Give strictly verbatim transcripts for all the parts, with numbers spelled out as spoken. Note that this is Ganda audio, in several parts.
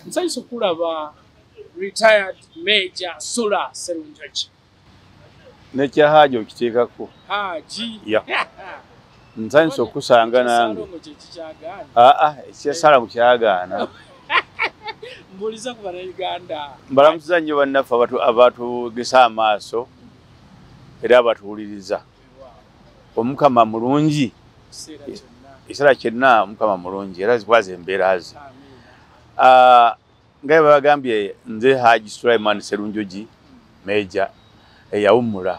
nsanyusa okulaba retired Major Sula Sserunjogi. Nekya Haji okiteekako. Haji. Ya. Nsanyusa okusanga nange. Aa, ekyesala mukyagaana. Mbuliza ku Bannayuganda. Mbalamusiza nnyo bannaffe abatugesa amaaso era abatuwuliriza. Omukama mulungi. Ekiseera kyonna Mukama mulungi era zikwaza embeera ze. nga bwe bagambye nze Haji Sulaiman Sserunjogi Major eyawummula.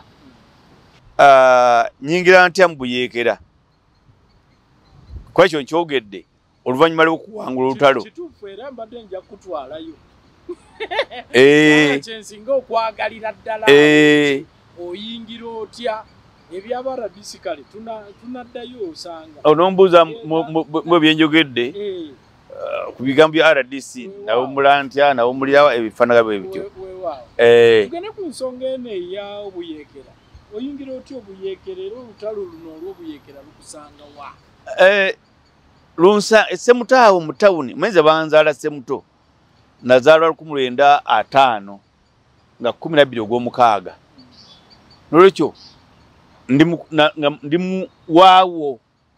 Nyingira ntya mu buyeekera kwekyo nkyogedde oluvannyuma lw'okuwangula olutalo. Kituufu era mbadde nja kutwalayo. Eh. Kyensinga okwagalira ddala. Eh. Oyingira otya ebyabara bisikale tunaddayo osanga. Onombuuza mu byenjogedde. Eh. Ku bigambo bya R D C nawummula ntya nawummulirawo ebifaanana bwe bityo. Eh. Tugende ku nsonga eno eya obuyeekera. Oyingira otya obuyeekera era olutalo luno olw'obuyeekera lukusanga wa? Eh, lunsa Ssemutaawo mu tawuni mwezi banzaala Ssemuto nazaalwa lukumi lwenda ataano nga kkumi na bbiri ogw'omukaaga. Nolwekyo ndi mu waawo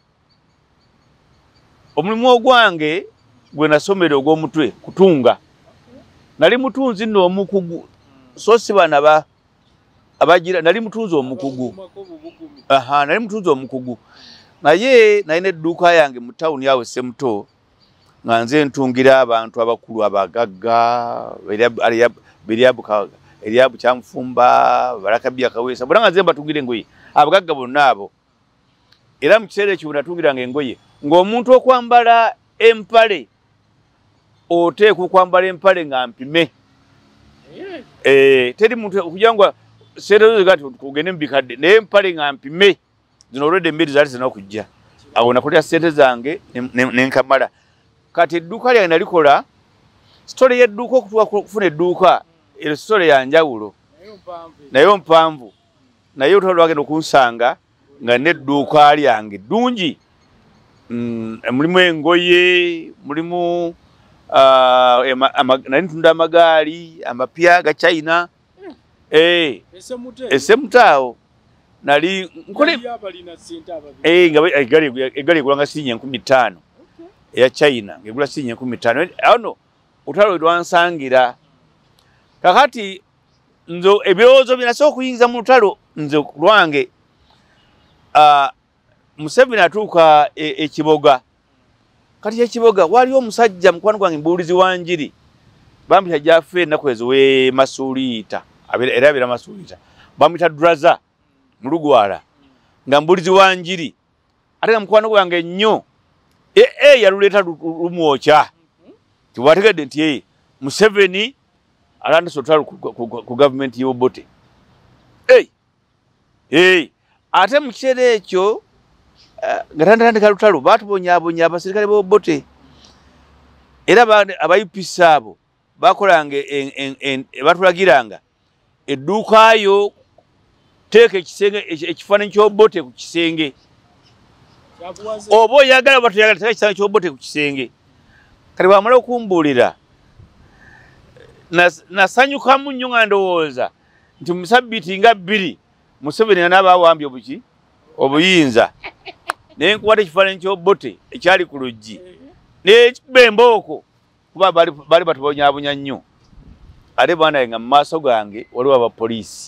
omulimu ogwange gwe nasomera ogw'omutwe kutunga. Nali mutunzi nno omukugu so si bana ba abagira nali mutunzi omukugu. Aha, nali mutunzi omukugu. Naye nalina edduuka yange mu tawuni yawe Ssemuto nga nze ntungira abantu abakulu abagagga Eryabu Kyamufumba Barakabiya Kaweesa bonna nga nze mbatungire engoye abagagga bonna abo. Era mu kiseera ekyo bwe natungiranga engoye ng'omuntu okwambala empale oteekwa okwambala empale nga mpime. Eh, teri muntu okujangwa seerezo gati kugende mu bikadde naye empale nga mpime. Zino olwedde emmere zaali zirina okujja. Awo nakolera ssente zange nenkamala. Kati edduuka lyange nalikola sitole y'edduuka okutuuka kufuna edduuka ero sitole ya njawulo. Naye mpanvu. Naye olutalo lwagenda okunsanga nga n'edduuka lyange ddungi. Mulimu engoye, mulimu nali ntunda amagaali, amapya ga China. Eh, Ssemutaawo. Nali nkole eh nga egali egulanga sinya enkumi ttaano eya China ngegula sinya enkumi ttaano ano utalo lwansangira. Kakati nzo ebyozo binaso okuyingiza mu lutalo nze lwange ah Museveni atuuka ekiboga. Kati ekiboga waliwo omusajja mukwano gwange mbuulizi wa njiri bamuyita Jaffe ennaku ezo we Masuuliita era abeera Masuuliita bamuyita Draza Mulugwala nga mbulizi wa njiri ate nga mukwano gwange nnyo ee yaluleeta lumwokya tiwategedde nti ee Museveni alandise olutalo ku gavumenti y'Obote. Ee ee ate mu kiseera ekyo nga tandika lutalo baatubonyaabonya abaserikale b'Obote era aba U P C abo bakolanga batulagiranga edduukayo teeka ekisenge ekifaananyi ky'Obote ku kisenge. Oba oyagala oba toyagala teeka ekifaananyi ky'Obote ku kisenge. Kati bwamala okumbuulira nasanyukamu nnyo nga ndowooza nti mu ssabbiiti nga bbiri Museveni anaaba awambye obuki obuyinza naye nkuwata ekifaananyi ky'Obote ekyali ku luggi n'ekikuba embooko kuba baali batubonyaabonya nnyo. Ate bwanaye nga mu maaso gange waliwo abapoliisi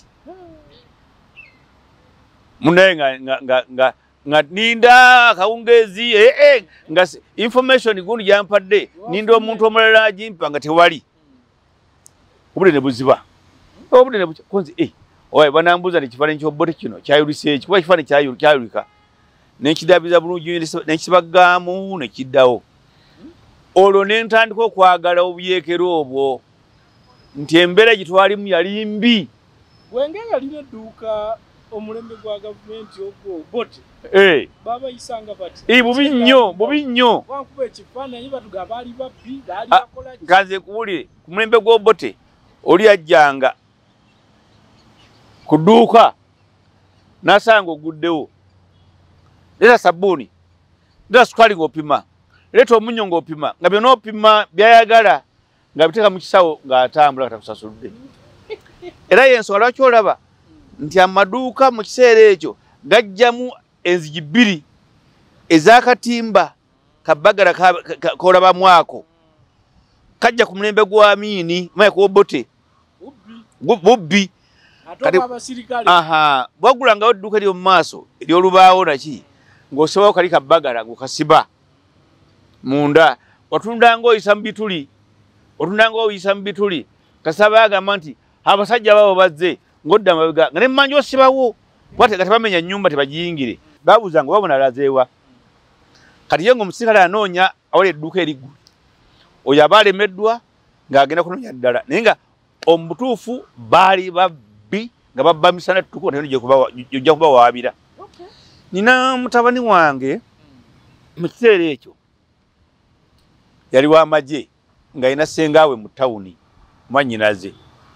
munaye nga nga nga nga ninda akawungeezi eh eh nga information gundi gyampadde ninda omuntu omulala agimpa nga tewali obudde ne buziba obudde ne bukonzi eh oye banambuza ne kifaananyi ky'Obote kino kyayulise eki kuba kifaananyi kyayulika n'ekidabiza bulungi n'ekibagaamu ne kiddawo. Olwo ne ntandika okwagala obuyeekera obwo nti embeera gye twalimu yali mbi. Wenge yalina edduuka omulembe gwa gavumenti ogwo Obote. Eh. Baba isanga bati. Eh bubi nnyo, bubi nnyo. Wankuba ekifaananyi batuga baali babbi baali bakola. Kaze kuwulire ku mulembe gwa Obote oli ajjanga ku dduuka n'asanga oguddewo. Leeta sabbuuni, leeta sukali ng'opima, leeta omunnyo ng'opima nga byonna opima byayagala nga biteka mu kisawo ng'atambula katakusasuludde. Era y'ensonga lwaki olaba nti amaduuka mu kiseera ekyo gajjamu enzigi bbiri ez'akatimba kabbagala k'olabamu ako kajja ku mulembe gwa Amiini maya kuobote bubbi aha bwagulangawo edduuka ery'omu maaso ery'olubaawo naki ng'osobawo kali kabbagala ng'okasiba munda watundanga oyisa mu bituli otundanga oyisa mu bituli kasaba agamba nti abasajja babo bazze ng'odda mabega nga ne mmanja osibawo bwate nga tebamenya nnyumba tebagiyingire babuuzanga babona alazeewa kati ye ng'omusirikale anoonya awali edduuka eriggulu oyo aba alemeddwa ng'agenda kunoonya ddala naye nga omubutuufu baali babbi nga babba misana tutuku ojja kubawaabira. Nina mutabani wange mu kiseera ekyo yali w'amagye ng'alina ssengaawe mu tawuni mwannyinaze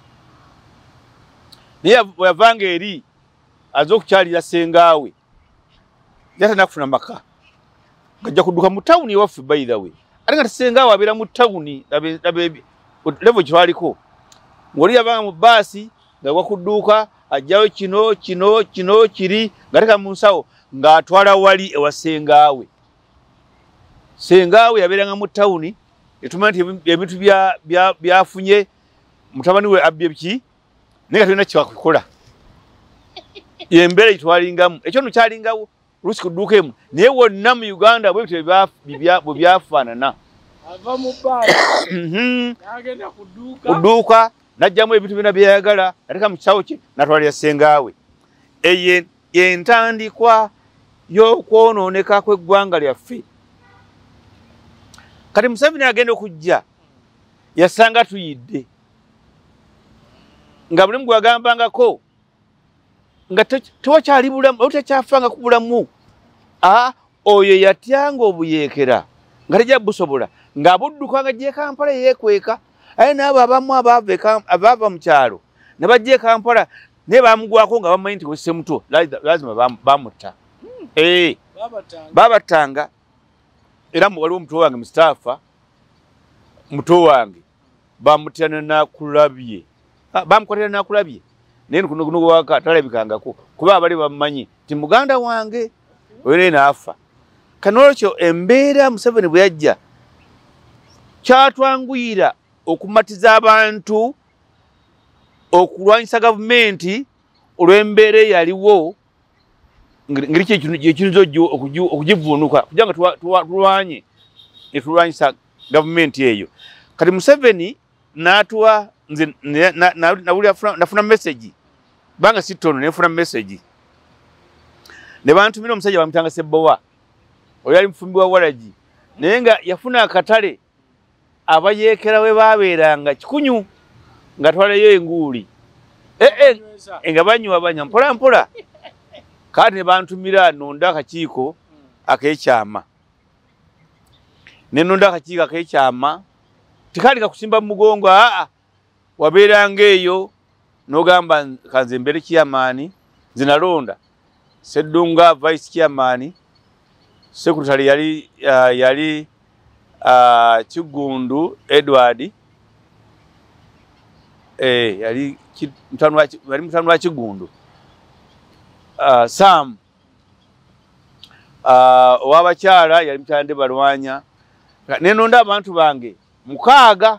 naye yavanga eri aze okukyalira ssengaawe yatana kufuna maka ngajja kudduka mu tawuni ewaffe by the way ate nga ssengaawe abeera mu tawuni levo kywaliko ng'oli yavanga mu bbaasi ng'agwa ku dduuka ajjayo kino kino kino kiri ng'ateka mu nsawo ng'atwala wali ewa ssengaawe. Ssengaawe yabeeranga mu tawuni etumanya nti ebintu byafunye mutabani we abbye biki naye nga tulina kyebakukola embeera gitwalingamu ekyo nno kyalingawo oluusi ku dduuka emu naye wonna mu Uganda bwe bityo bwe byafaanana ku dduuka n'ajjamu ebintu byonna byeyagala nateka mu kisawo kye n'atwalira ssengaawe. Eyo y'entandikwa y'okwonooneka kw'eggwanga lyaffe. Kati Museveni agenda okujja yasanga tuyidde nga buli mugwe agambangako nga tewakyali bulamu otakyafanga ku bulamu a oyo yatyanga obuyeekera nga tejja busobola ng'abudduka nga gye Kampala yeekweka aye n'abo abamu abaava mu kyalo ne bajja e Kampala naye bamugwako nga bamanyi nti wesse muto lazima bamutta babattanga. Era waliwo muto wange Mustafa muto wange bamutyana nakulabye bamukwatira nakulabye naye kuno kuno waka talabikangako kuba abali bamanyi ti muganda wange oyo naafa. Kanolekyo embeera Museveni bwe yajja kyatwanguyira okumatiza abantu okulwanyisa gavumenti olw'embeera eyaliwo ngeri kyekiyinza okugivuunuka kugira nga tulwanye netulwanyisa gavumenti eyo. Kati Museveni n'atuwa nze nafuna message banga sitono nefuna message ne bantumira omusajja bamutanga Sebowa oyo yali mufumbi wa Waragi naye nga yafuna akatale abayeekera we babeeranga kikunyu nga twalayo enguuli ee nga banywa banya mpola mpola kati ne bantumira nonda akakiiko ak'ekyama ne nonda akakiiko ak'ekyama tikali kakusimba mu mugongo aa wabeeranga eyo n'ogamba kanze mbere chairman zinalonda Sseddunga vice chairman secretary yali uh, yali uh, Kigundu Edward eh yali mtano wa yali mtano wa Kigundu uh, Sam uh, owabakyala yali mtande balwanya nenonda abantu bange mukaaga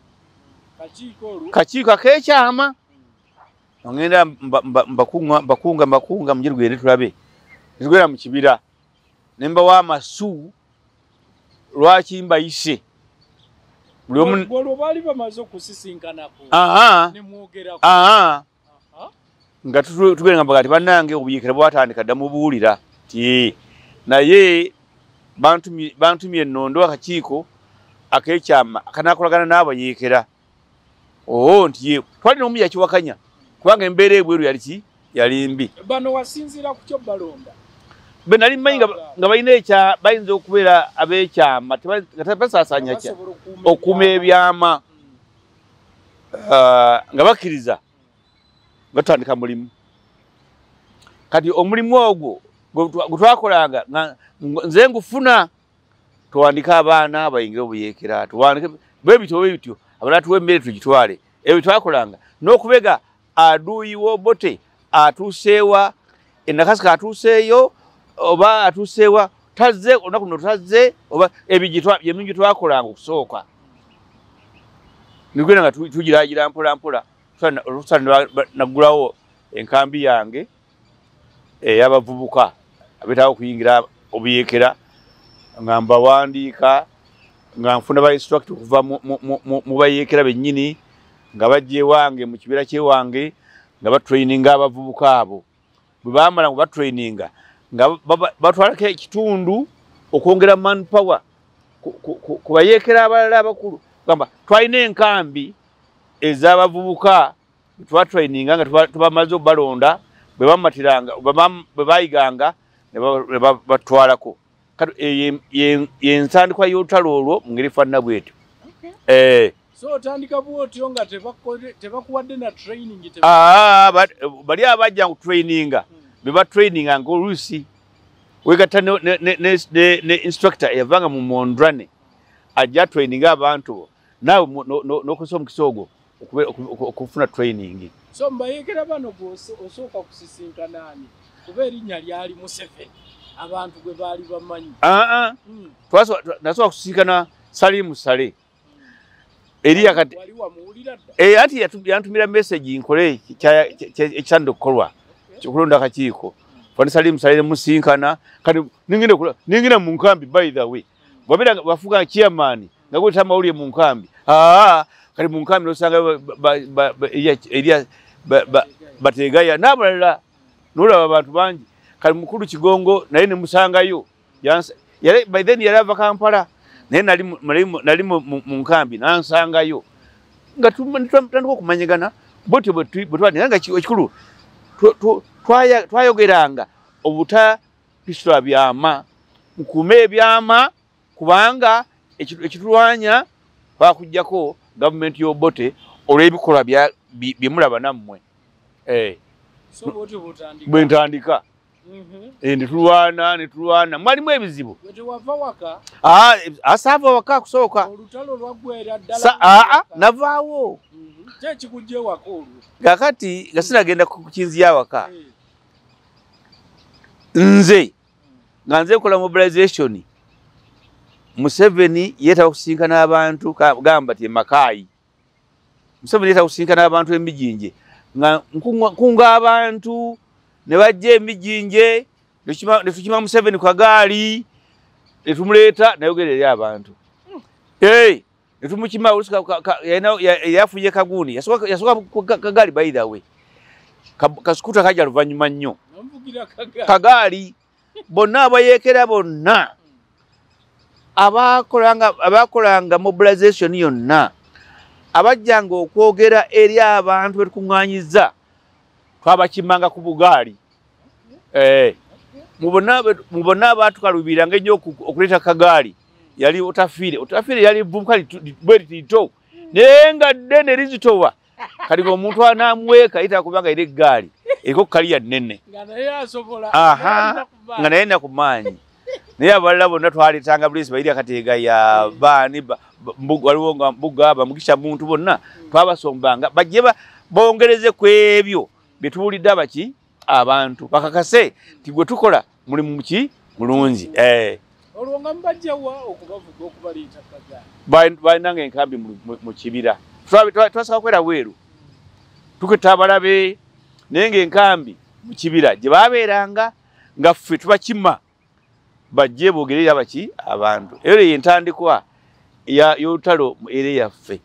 kakiiko ak'ekyama ngenda mbakunga mbakunga mbakunga mujirugere tulabe nzigwera mu kibira nemba wa masu lwaki mbayise buli omu bolo bali bamaze okusisinkanako aha ne mwogera aha nga tugenda mbagati banange obuyikira bwatandika ddamu buulira ti naye bantu bantu myenondo akakiiko ak'ekyama kanakolagana n'abayekera oh ntiye twali nomu yakiwakanya kubanga embeera ebweru yali ki yali mbi bano wasinzira ku kyo balonda be nali mmanyi nga balina ekya bayinza okubeera ab'ekyama tebasaasanya kya okuma ebyama nga bakkiriza nga tutandika mulimu kati omulimu ogwo gwe twakolanga nze ngufuna tuwandika abaana bayingire obuyeekera tuwandike bwe bityo bwe bityo abalala tuwe emmere tugitwale ebyo twakolanga n'okubega aduuyi w'Obote atuuseewa enakasika atuuseeyo oba atuuseewa tazze olunaku luno tazze oba ebyo yemingi twakolanga okusooka nigwena nga tugiraagira mpola mpola oluusa naggulawo enkambi yange ey'abavubuka abetaawo okuyingira obuyeekera nga mbawandiika nga nfuna ba instruct okuva mu bayeekera bennyini nga bajja ewange mu kibiira ky'ewange nga batraininga abavubuka abo bwe baamala nga batraininga nga batwalako ekitundu okwongera manpower ku bayeekera abalala abakulu kugamba twalina enkambi ez'abavubuka twatraininga nga tubamaze okubalonda bwe bamatiranga bwe bayiganga ne batwalako kati yensandikwa y'olutalo olwo mu ngeri efaanana bwetyo. So otandika bwotyo nga tebakuwadde na training? Bali abajja ku traininga be batraininga ng'oluusi wegatta ne instructor eyavanga mu Mondrane ajja traininga abantu naawe n'okozesa omukisa ogwo okufuna training. So mbayeekera bano osooka kusisinkana ani kuba erinnya lyali Museveni abantu gwe baali bamanyi? Nasooka kusisinkana Salimu Sale eriya kati ati yantumira message nkole ekisande okukolwa kyokulonda akakiiko fani Salimu Sale musinkana kati ningina mu nkambi by the way wabera bafuga chairman nga gwe tamawulire mu nkambi kati mu nkambi nosanga eriya bategaya n'abalala n'olaba abantu bangi kali mukulu Kigongo naye ne musangayo by then yali ava Kampala naye nali mu nkambi nansangayo nga tutandika okumanyagana bwetyo bwetwali nga ekikulu twayogeranga obutapisula byama mukume ebyama kubanga ekitulwanya twakujjako gavumenti y'Obote olw'ebikolwa byemulaba nammwe bwe ntandika netulwana netulwana mwalimu ebizibu asaava waka kusooka navaawo kakati nga sinagenda kukinziya waka nze nga nze nkola mobilization Museveni yeetaba kusinkana abantu gamba ti Makaayi Museveni yeetaba kusinkana abantu emijinje nga nkunga abantu ne bajja emijinje ne tukima Museveni kwa gaali ne tumuleeta nayogera eri abantu hey ne tumukima yafunye kaguuni yasoka kagaali by the way kasikuta kajja luvannyuma nnyo kagaali bonna abayeekera bonna abakolanga abakolanga mobilization yonna abajjanga okwogera eri abantu betukuŋŋaanyiza twabakimanga ku bugaali eh mubona abatukalubiranga ennyo okuleeta kagaali yali Otafiire Otafiire yali vubuka bwetito naye nga ddene lizitowa kali ng'omuntu anamweka yita kubanga eri eggaali eriko kaliya nnene nga naye nakumaanyi naye abalala bonna twaleetanga bulesi bayiri akateega ya baani waliwo nga Mbugga Mugisha muntu bonna twabasombanga bajje bongereze ku ebyo bye tuwulidde abaki abantu bakakase ti gwe tukola mulimu muki mulungi olwo nga mbajjawa okubavuga okubaleeta kagaali balinanga enkambi mu kibira twasaba kwera weeru tuketta abalabe naye ng'enkambi mu kibira gye baabeeranga nga ffe tubakima bajje boogerera baki abantu eyo yentandikwa y'olutalo era yaffe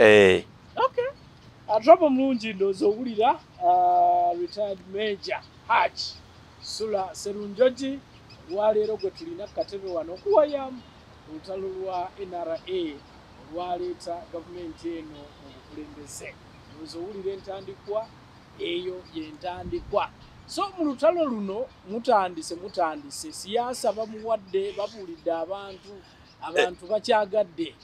atrabo mulungi ndowooza owulira retired Major Hajj Sula Sserunjogi olwaleero gwe tulina katebe wano okuwayamu olutalo lwa N R A olwaleeta gavumenti eno mu bukulembeze ndowooza owulira entandikwa eyo yentandikwa. So mu lutalo luno mutandise mutandise siyaasa bamuwadde babuulidde abantu abantu bakyagadde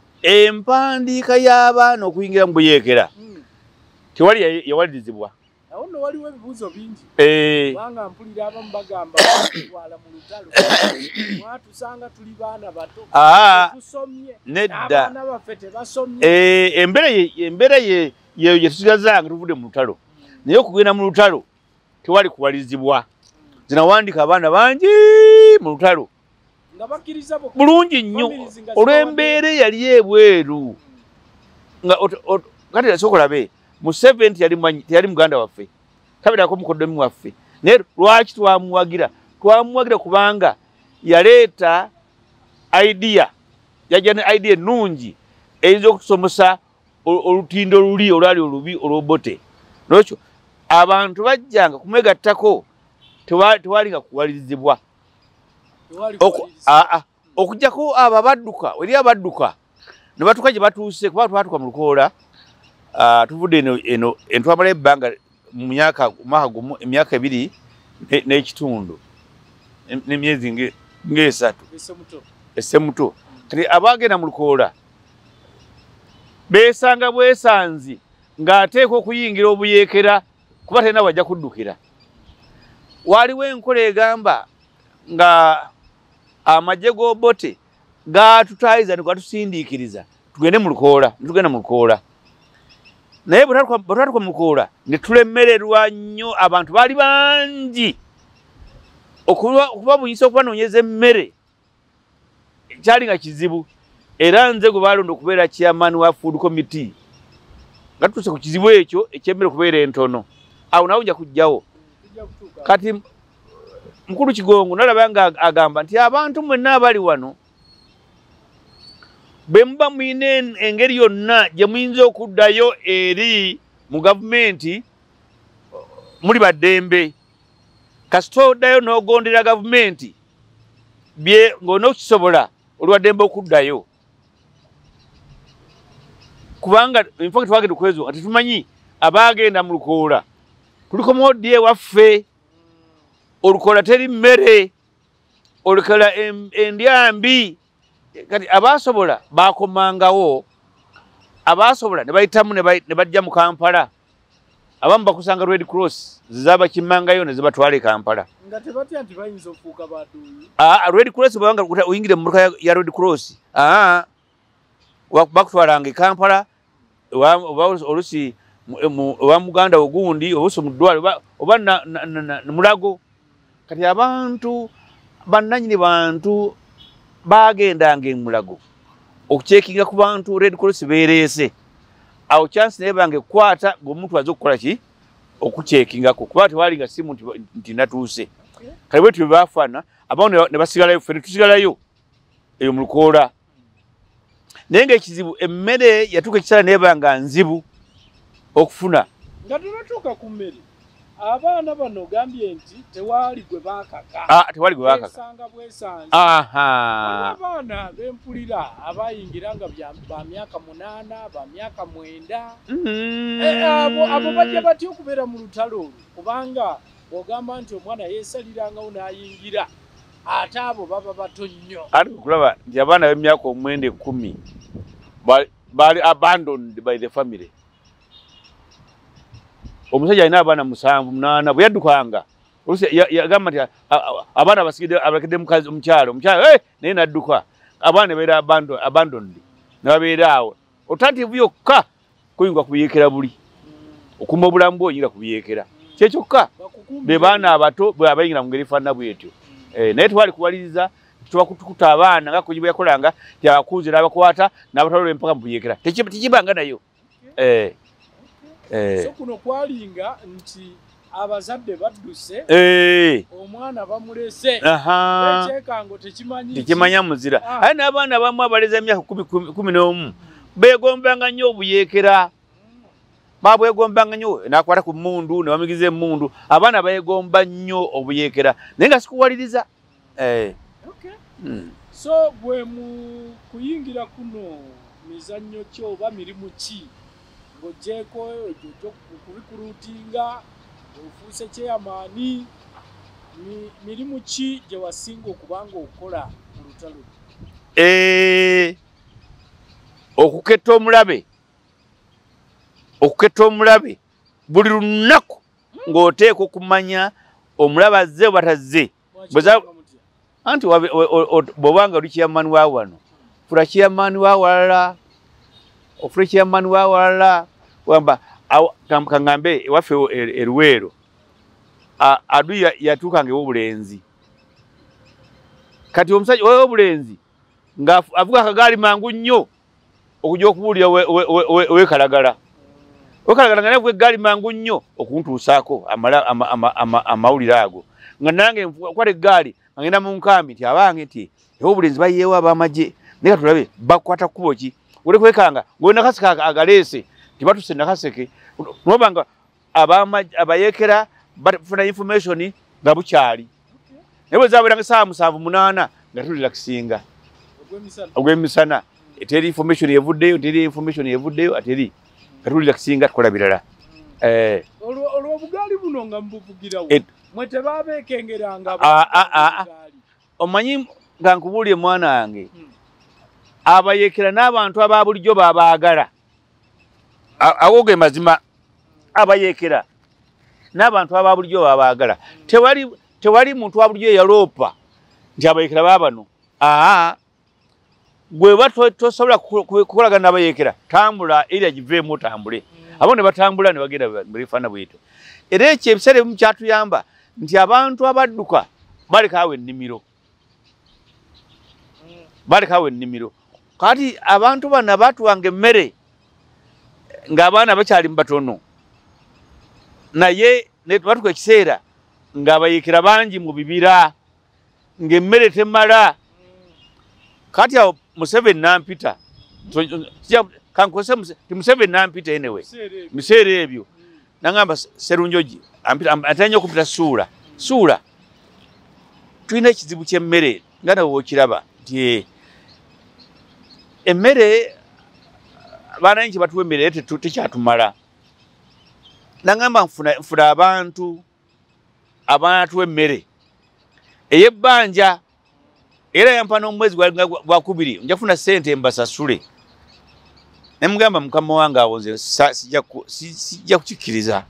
empandiika y'abaana okuyingira mu buyeekera tewali yawalirizibwa awo no waliwo ebibuuzo bingi eh wanga mpulira abamu bagamba wala mu lutalo mwatusanga tuli baana bato ah tusomye nedda abaana baffe tebasomye eh embera ye embera ye ye yetusigazanga tuvude mu lutalo naye okugenda mu lutalo tewali kuwalizibwa zinawandika abaana bangi mu lutalo nga bakkiriza bulungi nnyo olw'embeera yali ebweru nga kati asokolabe mu seventy yali yali muganda waffe tabirako mukodomi waffe naye lwaki twamuwagira twamuwagira kubanga yaleeta idea yajja ne idea ennungi eyinza okusomesa olutindo luli olwali olubi olwobote nokyo abantu bajjanga kumwegattako tewalinga kuwalirizibwa okujjako abo abadduka eri abadduka ne batuka gye batuuse kuba twatuka mu lukoola tuvudde eno entwamala ebbanga mu myaka mwaka gumu emyaka ebiri n'ekitundu n'emyezi ng'esatu essemuto kati abagenda mu lukoola beesanga bwesanzi ng'ateeka okuyingira obuyeekera kuba talina wajja kuddukira waliwo enkola egamba nga amagye g'obote gaatutaayiza negatusindiikiriza tugende mu lukoola netugenda mu lukoola naye bwe twatuka mu lukoola ne tulemererwa nnyo abantu baali bangi okubabunyisa okubanoonyeza emmere kyali nga kizibu era nze gwe baalonda okubeera chairman wa food committee nga tutuuse ku kizibu ekyo ekyemmere okubeera entono awo nawe nja kujjawo kati mukulu Kigongo nalaba nga agamba nti abantu mwenna abali wano bwe muba mwine engeri yonna gye muyinza okuddayo eri mu gavumenti muli baddembe kasita oddayo n'ogondera gavumenti bye ng'onookisobola olwaddembe okuddayo kubanga infaki twagenda okwezo nga tetumanyi abaagenda mu lukoola tuliko modi ewaffe olukola teri mmere olukola endyambi kati abasobola bakomangawo abasobola ne bayitamu ne bajja mu Kampala abamu bakusanga Red Cross zizabakimangayo ne zibatwala e Kampala nga tebatya nti bayinza ofuuka baduuyi ah Red Cross bwanga oyingire mu mmotoka ya Red Cross ah bakutwalanga e Kampala olusi oba muganda ogundi obuso mu ddwaliro oba mulago kati abantu bannanyini bantu bagendanga emulago okucekinga ku bantu Red Cross beereese awo chance naye bange kwata ng'omuntu aza okukola ki okuceekingako kuba tewalinga simu nti natuuse kale bwe twe baafaana abamu ne basigalayo ffe ne tusigalayo eyo mu lukoola naye ng'ekizibu emmere yatuuka ekiseera neebanga nzibu okufuna nga tunatuuka ku mmere abaana bano gambye nti tewali gwe baakaka ah tewali gwe baakaka esanga bwesanze aha abaana bempulira abayingira nga ba myaka munaana ba myaka mwenda abo abo bajja batya okubeera mu lutalo olwo kubanga bw'ogamba nti omwana yeesalirangawo n'ayingira ate abo baba bato nnyo ati okulaba nti abaana b'emyaka omwenda ekkumi baali abandoned by the family omusajja alina abaana musanvu munaana bwe yaddukanga olusi yagamba nti abaana abasigidde abalekede mukazi omukyalo omukyalo naye n'adduka abaana ne beera abandoned ne babeera awo otantivu yokka kuyinga kubiyeekera buli okumma obulamu bwe oyingira kubiyeekera kyekyokka be baana abato bwe abayingira mu ngeri efaanana bwetyo naye tewali kuwaliriza tubakutukuta abaana nga kuji bwe yakolanga ti abakunze n'abakwata n'abatwala empaka mu kubiyeekera tekibanga nayo so kuno kwalinga nti abazadde badduse omwana bamulese ekyekango tekimanyi tekimanya muzira aye n'abaana abamu abaleza emyaka kumi n'omu beegombanga nnyo obuyeekera babwegombanga nnyo nakwata ku mmundu ne bamigiza emmundu abaana beegomba nnyo obuyeekera naye nga sikuwaliriza so bwe mu kuyingira kuno mizannyo ki oba mirimu ki ng'oggyeko ekyo kubikuruutinga ofuuse kyeyamaani mirimu ki gye wasinga okubanga okola mu lutalo okuketta omulabe okuketta omulabe buli lunaku ng'oteeka okumanya omulaba zze batazze anti bw'obanga oli kiyamani wa wano fula kiyamani wa walala ofula kiyamani wa walala wamba kaŋŋambe ewaffe e Luweero adu yatuukanga ew'obulenzi kati omusajja w'obulenzi ng'avuga akagaali mangu nnyo okujja okubuulira weekalagala weekalagala nga navuga eggaali mangu nnyo okuntuusaako amawulire ago nga nange nkwata eggaali nga ngenda mu nkambi nti abange nti ew'obulenzi bayiyeewo ab'amagye naye katulabe bakwata kkubo ki oli kwekanga ng'oli nakaseke agaleese tibatuse nakaseke nobanga abayeekera bafuna information nga bukyali naye bwe zaabweranga essaawa musanvu munaana nga tulira kisinga ogw'emisana teri information yevuddeyo teri information yevuddeyo ateri nga tulira kisinga tukola birala olw'obugaali buno nga mbuvugirawo mwe tebaabeekengeranga omanyi nga nkubuulire mwana wange abayeekera n'abantu aba bulijjo babaagala awo ge mazima abayeekera n'abantu aba bulijjo babaagala tewali tewali muntu wa bulijjo yaloopa nti abayeekera baabano aa gwe ba tosobola kukolagana n'abayeekera tambula era giveemu otambule abo ne batambula ne bagenda mulifaana bwito era ekyo ebiseera ebimu kyatuyamba nti abantu abadduka balekaawo ennimiro balekaawo ennimiro kati abantu bano batuwanga emmere ng'abaana bakyali mu batono naye batuka ekiseera ng'abayeekera bangi mu bibira ng'emmere temala kati awo Museveni nampita kankozese ti Museveni nampita enewe biseera ebyo nangamba Sserunjogi atanya okupita Suula Suula tulina ekizibu ky'emmere nga nawe okiraba nti emmere abaana nki batuwa emmere tekyatumala nangamba nfuna abantu abanatuwa emmere ey'ebbanja era yampa n'omwezi gwakubiri nja kufuna ssente mbasasule ne mugamba mukama wange awo nze sijja kukikkiriza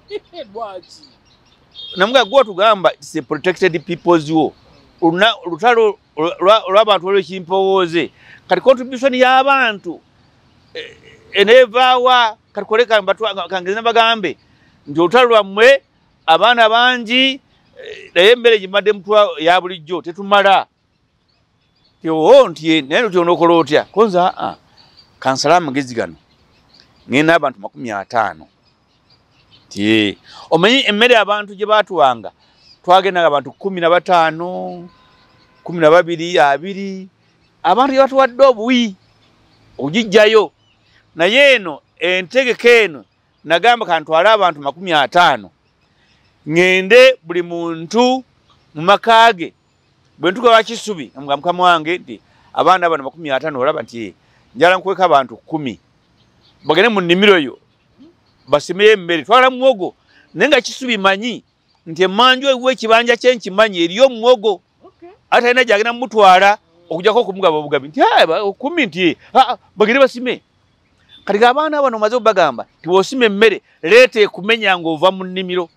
namugamba gwe tugamba it's a protected people's war olutalo olw'abantu olw'ekimpowooze kati contribution y'abantu eneevaawa kati koleka kangeze bagambe nti olutalo lwammwe abaana bangi naye emmere gimadde mutwa ya bulijjo tetumala tiwo nti naye nti onookola otya konza aa kansala amagezi gano ngenda abantu makumi ataano ti omanyi emmere abantu gye baatuwanga twagendanga abantu kumi na bataano kumi na babiri abiri abantu gye batuwadde obuwi ogijjayo naye eno entegeka eno nagamba kantwale abantu makumi ataano ngende buli muntu mu maka ge bwe ntuka wakisubi nga mukama wange nti abaana bano makumi ataano olaba nti njala nkweka abantu kumi bagende mu nnimiro yo basimeyo emmere twala muwogo naye nga kisubi manyi nti emmanju ewa ekibanja kye nkimanyi eriyo muwogo ate alina gyagenda mumutwala okujjako okumugaba obugabi nti kumi nti bagende basime kati abaana bano omaze obagamba ti bw'osima emmere leeta ekumenya ng'ova mu nnimiro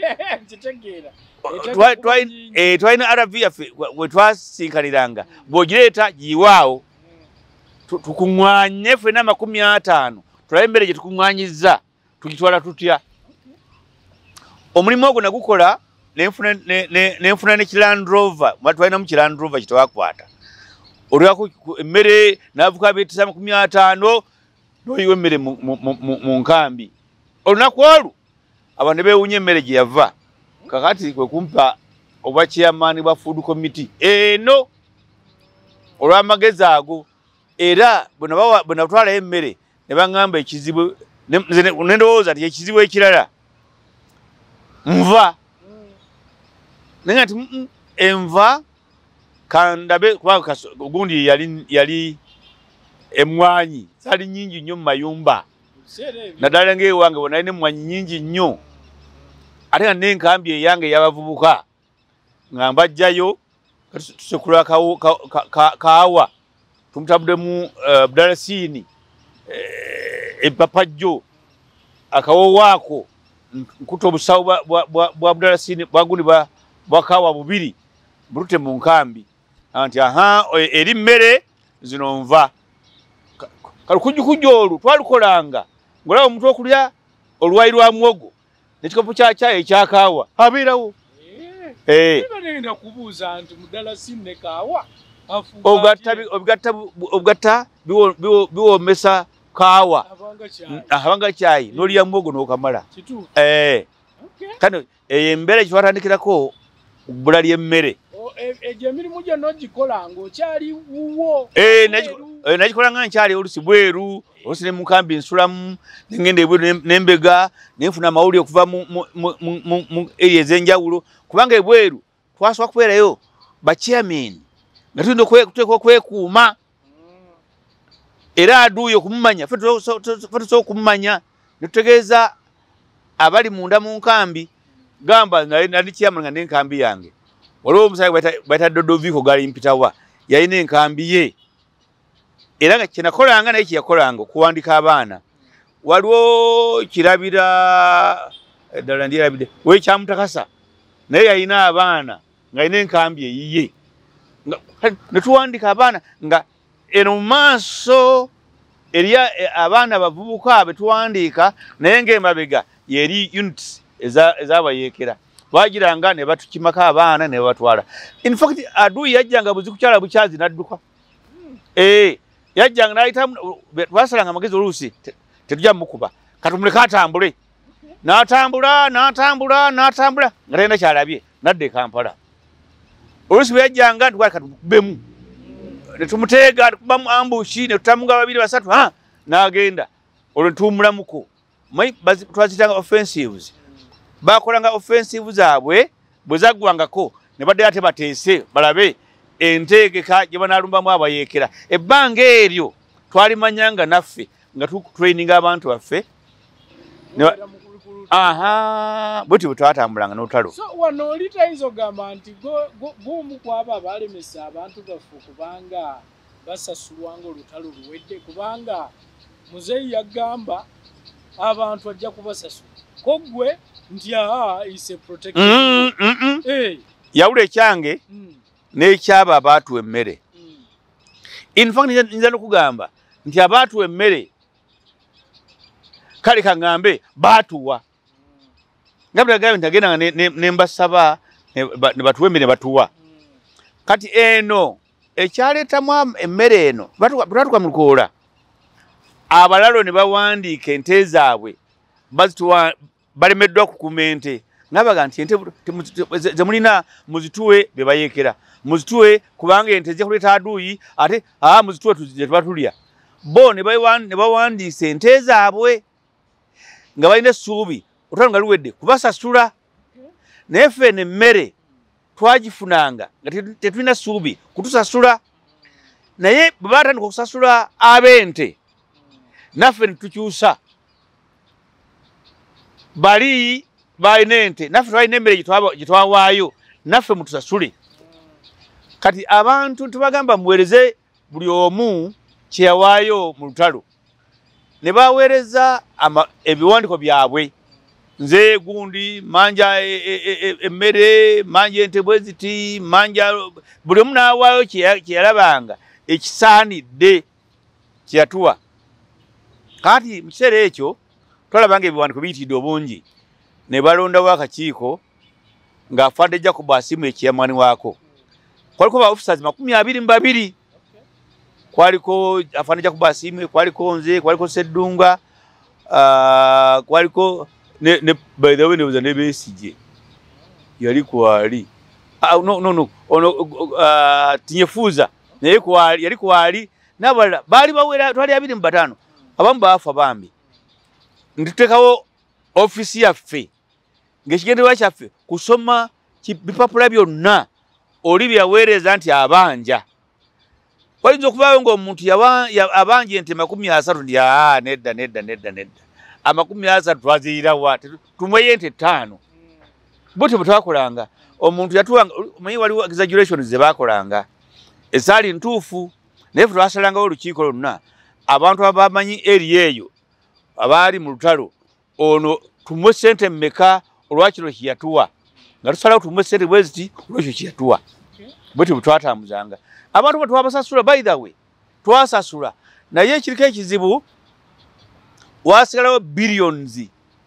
twalina R V yaffe we twasinkaniranga bw'ogireeta giiwaawo tukuŋŋwanye ffenna amakumi ataano tulabe emmere gye tukuŋŋwanyizza tugitwala tutya omulimu ogwo nagukola nenfuna ne Land Rover twalinamu Land Rover kitwakwata olwako emmere n'avuka beetisa amakumi ataano n'oyiwa emmere mu nkambi olunaku olwo abantu ne beewunya emmere gye yava kakati kwe kumpa obwa chairman bwa food committee eno olw'amagezi ago era bwe natwala emmere ne baŋŋamba ekizibu ne ndowooza nti ekizibu ekirala nva naye nga nti enva kandabe kubanga gundi yali emmwanyi zaali nnyingi nnyo mu mayumba naddala ng'ewange bwe nali n'emmwanyi nnyingi nnyo ate nga n'enkambi eyange ey'abavubuka nga mbajjayo tusekula kaawa tumutabuddemu budalasini empapajjo akawowaako nkuta obusawo bwa Abdalasini bwagundi bwakawa bubiri burute mu nkambi anti aha eri mmere zino nva kalukujukujja olu twalukolanga ngolaba omuntu okulya olwayi lwa muwogo n'ekikopo kya caayi ekyakaawa abeerawo nenda kubuuza nti Mudalasini ne kaawa obugatta biwoomesa kaawa abanga caayi n'olya muwogo n'okamala kano eyo embeera kyetwatandikirako bbula ly'emmere egyo emirimu gyonna ogikola ng'okyali wuwo nagikola nga nkyali olusi bweru olusi ne mu nkambi nsulamu nengenda ebweru n'embega nenfuna amawulire okuva mu eri ez'enjawulo kubanga ebweru twasobola kubeerayo bachairman nga tulina okuteeka okwekuuma era aduuyi okumumanya fe tusobola okumumanya ne tutegeeza abali munda mu nkambi gamba nali chairman nga n'enkambi yange waliwo omusaayi bayita Dodoviko gali mpitawa yalina enkambi ye era nga kyenakolanga naye kyeyakolanga okuwandika abaana waliwo kirabira ddala ndyerabidde wekyamutakasa naye yalina abaana nga alina enkambi eyiye netuwandika abaana nga eno mu maaso eri abaana bavubuka betuwandiika naye ng'emabega yeri units ezabayeekera bagiranga ne batukimako abaana ne batwala. In fact aduyi yajjanga buzi kukyala bukyazi nadduka eh yajjanga nayita twasalanga amagezi oluusi tetujja mukuba katumuleka atambule n'atambula n'atambula n'atambula nga talina kyalabye nadda e Kampala oluusi bwe yajjanga twali katubemu ne tumuteega tukubamu ambushi ne tutamunga babiri basatu ha n'agenda olwo tuwumulamuko twazitanga offensives bakolanga offensive zaabwe bwe zaggwangako ne badde ate bateese balabe enteekeka gye banaalumbamu abayeekera ebbanga eryo twalimanyanga naffe nga tutraininga abantu baffe aha bwetyo bwe twatambulanga n'olutalo. So wano oli tayinza ogamba nti gwomu kwabo abalemesa abantu baffe kubanga basasulwanga olutalo luwedde kubanga muzeeyi yagamba abantu ajja kubasasula kogwe nti aha is a protection mm, mm, mm. Hey. Yawula ekyange mm. n'ekyaba abaatu emmere mm. In fact nza n'okugamba nti abaatu emmere kale kaŋŋambe baatuwa nga bwagambye nti agenda ne mbasaba ne batuwa emmere ne batuwa kati eno ekyaleetamu emmere eno batwatuka mu lukoola abalalo ne bawandiika ente zaabwe bazituwa balemeddwa kukuuma ente nabaga nti ente zemulina muzituwe be bayeekera muzituwe kubanga ente zijja kuleeta aduuyi ate aa muzituwe tuba tulya bo ne bawandiisa ente zaabwe nga balina essuubi olutalo nga luwedde kubasasula naye ffe n'emmere twagifunanga nga tetulina ssuubi kutusasula naye bwe baatandika okusasula ab'ente naffe ne tukyusa bali balina ente naffe twalina emmere gye twawaayo naffe mutusasule kati abantu tubagamba muweereze buli omu kye yawaayo mu lutalo ne baweereza ebiwandiko byabwe nze gundi manja emmere manja ente bwe ziti manja buli omu n'awaayo kye yalabanga ekisaanidde kye yatuwa kati mu kiseera ekyo twalabanga ebiwandiko biyitidde obungi ne balondawo akakiiko ng'afadde Jacob Asimu ekiyamwani waako kwaliko ba officers makumi abiri mu babiri kwaliko afadde Jacob Asimu kwaliko nze kwaliko Seddunga uh, kwaliko ne, ne by the way ne buza ne Besigye yali kwali uh, no no no ono uh, Tinyefuza naye kwali yali kwali n'abalala baali bawera twali abiri mu batano abamu baafa bambi nditekawo ofisi yaffe ng'ekigendererwa kyaffe kusoma bipapula byonna oli byaweereza nti abanja wayinza okubaawo ng'omuntu abanja ente makumi asatu ndi aa nedda nedda nedda nedda amakumi asatu twaziyirawa tumweyo ente ttaano bwetyo bwe twakolanga omuntu yatuwanga omanyi waliwo exaggerations ze baakolanga esaali ntuufu naye fe twasalangawo olukiiko lwonna abantu abamanyi eri eyo abaali mu lutalo ono tumuwe ssente mmeka olwakiro kiyatuwa nga tusalawo tumuwe ssente bwe ziti olwekyo kiyatuwa bwetyo bwe twatambuzanga abantu bwe twabasasula by the way twasasula naye ekiriko ekizibu wasigalawo billions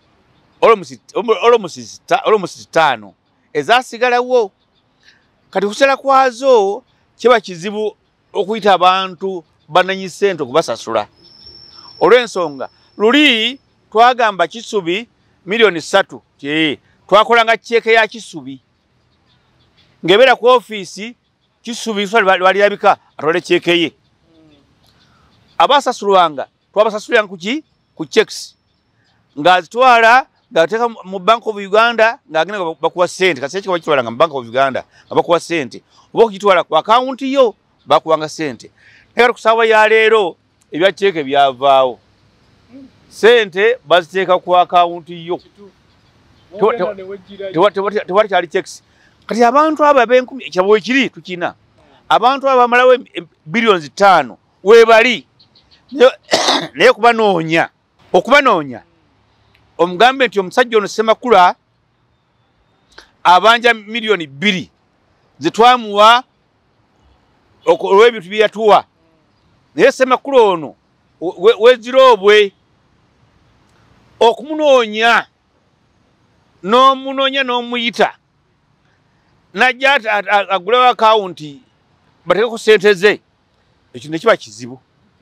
almost ttaano ezasigalawo kati kusala kwazo kiba kizibu okuyita abantu bananyi ssente okubasasula olw'ensonga luli twagamba Kisubi miliyoni ssatu ti twakolanga cheeke ya Kisubi ngebeera ku ofiisi Kisubi balirabika atwale cheeke ye abasasulwanga twabasasulanga kuki ku checks ngazitwala ngateeka mu Bank of Uganda ngagenda bakuwa ssente kasi ekyo bakitwalanga mu Bank of Uganda nga bakuwa ssente oba okugitwala ku akaunti yo bakuwanga ssente naye ku ssaawa ya leero ebya cheeke byavaawo ssente baziteeka ku akaunti yo tewali kyali checks kati abantu abo ab'enkumi kyabwe kiri tukina abantu abo bamalawo billions ttaano webali naye kubanoonya okubanoonya omugambe nti omusajja ono Ssemakula abanja miliyoni bbiri zetwamuwa olw'ebintu bye yatuwa naye Ssemakula ono weziroobwe okumunoonya n'omunoonya n'omuyita najja agulewo akawunti bateekeko ssente ze ekyo ne kiba kizibu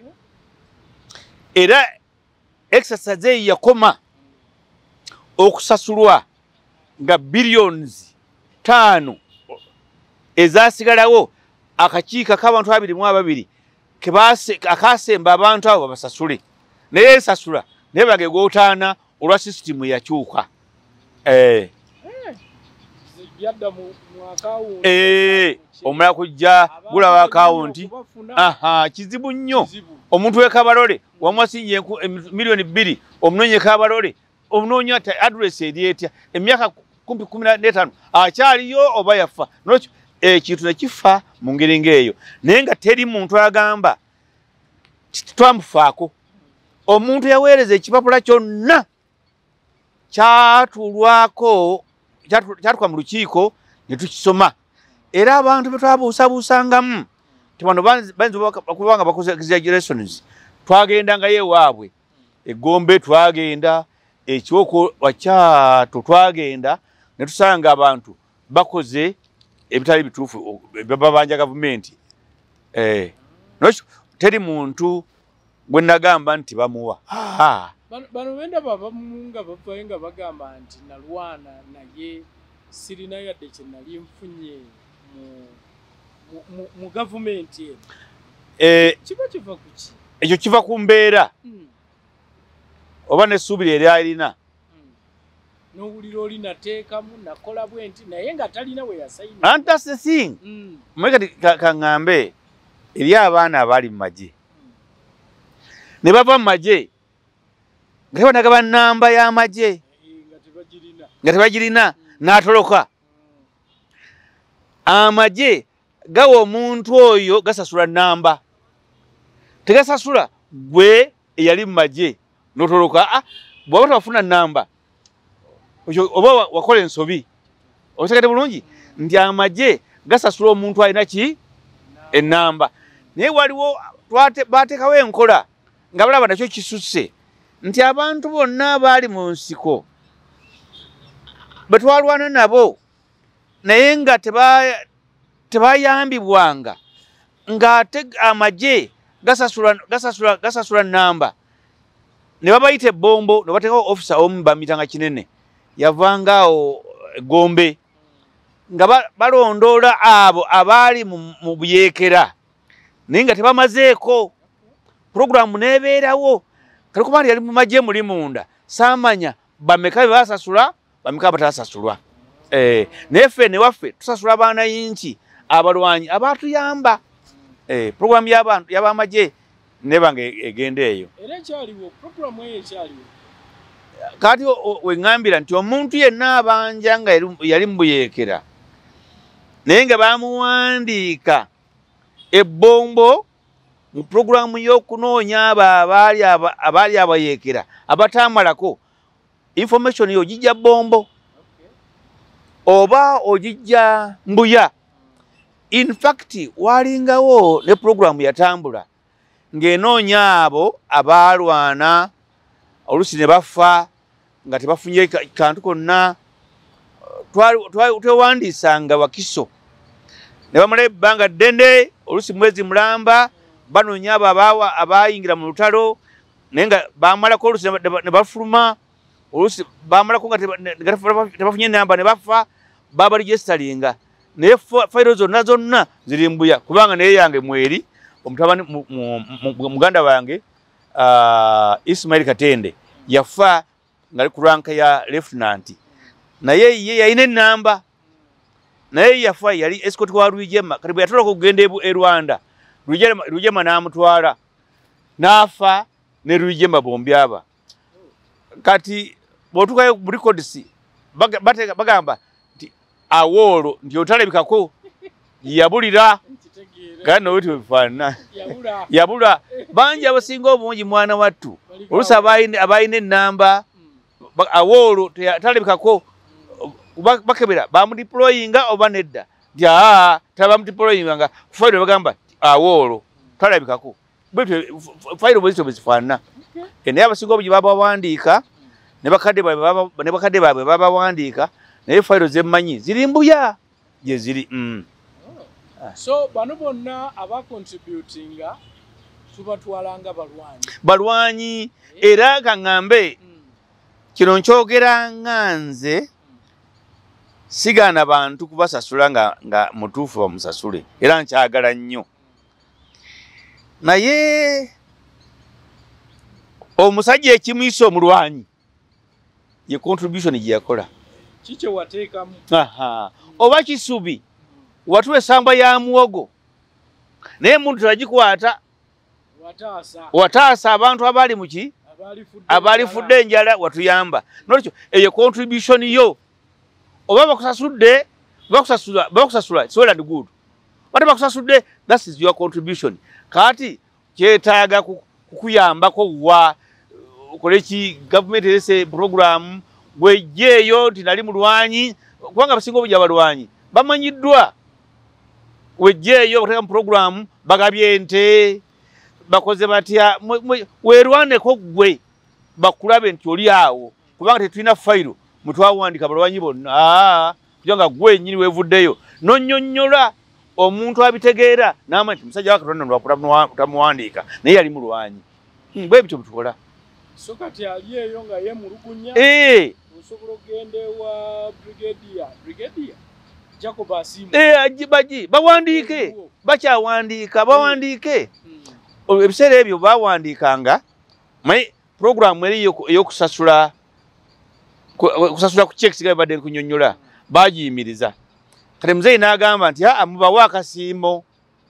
era exercise eyo yakoma okusasulwa nga billions ttaano ezasigalawo akakiiko k'abantu abiri mu ababiri akasemba abantu abo babasasule naye esasula naye bage gootaana olwa sisitimu yakyuka omulala kujja gulawo akawunti kizibu nnyo omuntu w'ekabalole wamwasinye miliyoni bbiri omunoonyi ekabalole omunoonya adresi eri etya emyaka kumpi kumi n'etaano akyaliyo oba yafa nolwekyo ekintu ne kifa mu ngeri ng'eyo naye nga teri muntu agamba twamufaako omuntu yaweereza ekipapula kyonna kyatulwako kyatuka mu lukiiko ne tukisoma era abantu be twabuusabuusangamu tibano bayinza okubanga bakoze exaggerations twagendangayo ewaabwe eGombe twagenda ekiwoko Wakyaato twagenda ne tusanga abantu bakoze ebitali bituufu babanja gavumenti nokyo teri muntu gwe nagamba nti bamuwa bano benda babamu nga bavayo nga bagamba nti nalwana naye sirina yadde kye nali nfunye mu gavumenti eno kiba kiva kuki ekyo kiva ku mbeera oba n'essuubira eri alina n'owulira oli nateekamu nakola bwe nti naye nga talina we yasayina and that's the thing mwe kati kaŋŋambe eri abaana abaali mu magye ne bava mu magye nga tebanagaba nnamba y'amagye nga tebagirina n'atoloka amagye gawa omuntu oyo gasasula nnamba tegasasula gwe eyali mu magye n'otoloka bw'aba tebafuna nnamba oba wakola ensobi okitegedde bulungi nti amagye gasasula omuntu alina ki ennamba naye waliwo baateekawo enkola nga balaba nakyo kisusse nti abantu bonna abaali mu nsiko bwe twalwana nabo naye nga tebayambibwanga ng'ate amagye gasasula nnamba ne babayita ebbombo ne bateekawo ofisa omu bamitanga kinene yavangaawo Gombe nga balondoola abo abaali mu buyeekera naye nga tebamazeeko puroguramu n'ebeerawo kale kuba yali mu magye muli munda saamanya bameka be basasula bameka batasasulwa naye ffe ne waffe tusasula abaana yinki abalwanyi abaatuyamba puroguramu y'abamagye nebanga egenda eyo era ekyaliwo puroguramu eyo ekyaliwo kati weŋŋambira nti omuntu yenna abanja nga yali mu buyeekera naye nga bamuwandiika ebbombo mu puroguramu y'okunoonya abo abaali abayeekera abataamalako information yo gijja bombo okay. Oba ogijja mbuya. In fact walingawo ne program yatambula ng'enoonya abo abaalwana olusi ne bafa nga tebafunye kantu konna twewandiisanga Wakiso ne bamala ebbanga ddene olusi mwezi mulamba banoonya abo abaayingira mu lutalo naye nga bamalako olusi ne bafuluma olusi bamalako nga tebafunye namba ne bafa babaligestalinga naye fayiro zonna zonna ziri mbuya kubanga naye yange mweri omutabani muganda wange Ismail Katende yafa ngali ku ranka ya lieutenant naye ye yayina namba naye yafa yali escort wa Rwigema karibu yatola kugenda e Rwanda Rwigema Rwigema namutwala nafa ne Rwigema bombi aba kati botuka mu records batega bagamba nti Awolo ndio talebikako yabulira gano wetu bifana yabula yabula banja abasinga obungi mwana wattu olusa abayine abayine namba Awolo talebikako bakebera bamu deployinga oba nedda ntia taba mu deployinga fayiro bagamba Awolo talebikako betu fayiro bwito bizifana ene abasinga obungi baba wandika ne bakadde baba ne bakadde baba baba wandika naye fayiro zemmanyi ziri mbuya je ziri mm. Oh. So bano bonna aba contributinga tubatwalanga balwanyi balwanyi era kangambe mm. Kino nkyogera nganze sigana bantu kubasasula nga, nga mutuufu bamusasule era nkyagala nnyo naye omusajja ekimuyisa omulwanyi ye contribution gye yakola kiche wateekamu aha oba kisubi watu esamba ya muwogo naye muntu tagikwata wataasa wataasa abantu abali muki abali fudde enjala watuyamba nolekyo eyo contribution yo oba bakusasudde bakusasula bakusasula it's well and good but bakusasudde that is your contribution kati kyetaaga kukuyambako wa koleki government ese program wejeyo tinali mulwanyi kubanga basinga obujja balwanyi bamanyiddwa wejeyo kuteka program bagabye ente bakoze batya werwaneko gwe bakulabe nti oli awo kubanga tetulina fayiro mutwawandika balwanyi bonna ah kujanga gwe nyini wevuddeyo nonyonnyola omuntu abitegeera nama nti musajja wakatonda ndwakula tamuwandika naye yali mulwanyi bwe bityo bitukola so kati ali eyo nga ye mulugunya eh osobola ogende wa brigadier brigadier Jacob Asimu eh ajibaji bawandike bakyawandika bawandike mm. Ebiseera ebyo bawandikanga mai program eri eyokusasula kusasula ku checks ga badde kunyonnyola bagiyimiriza kati mzee n'agamba nti ha mubawa akasiimo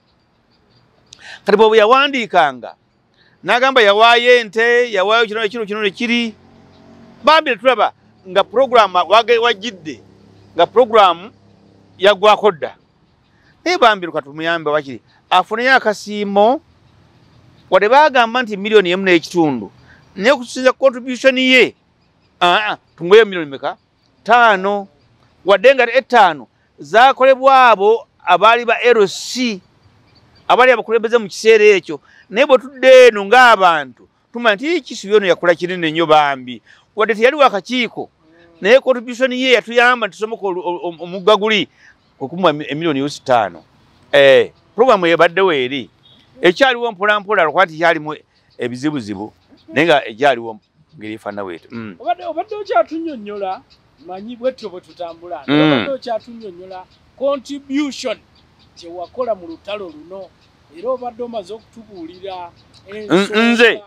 kati bwe yawandikanga n'agamba yawaye ente yawayo kino kino kino kiri bambi tulaba nga program wage wajidde nga program yagwako dda naye bambi lukatumuyambe wakiri afune akasiimo wadde bagamba nti miliyoni emu n'ekitundu naye kusinza contribution ye ah tumweyo miliyoni meka tano wadde nga etaano zakolebwa abo abali ba L C abali abakulembeze mu kiseera ekyo naye bwe tudde eno ng'abantu tumanyi nti Kisubi ono yakola kinene nnyo bambi wadde teyaliwo akakiiko naye contribution ye yatuyamba ntusomoka omugga guli okumuwa emiliyoni yusi ttaano eh programu yebaddewo eri ekyaliwo mpolampola lwakwati kyalimu ebizibuzibu naye nga egyaliwo ngeri efaana weetu obadde obadde okyatunyonnyola manyi bwetyo bwe tutambula obadde okyatunyonnyola contribution kye wakola mu lutalo luno era obadde omaze okutubuulira nze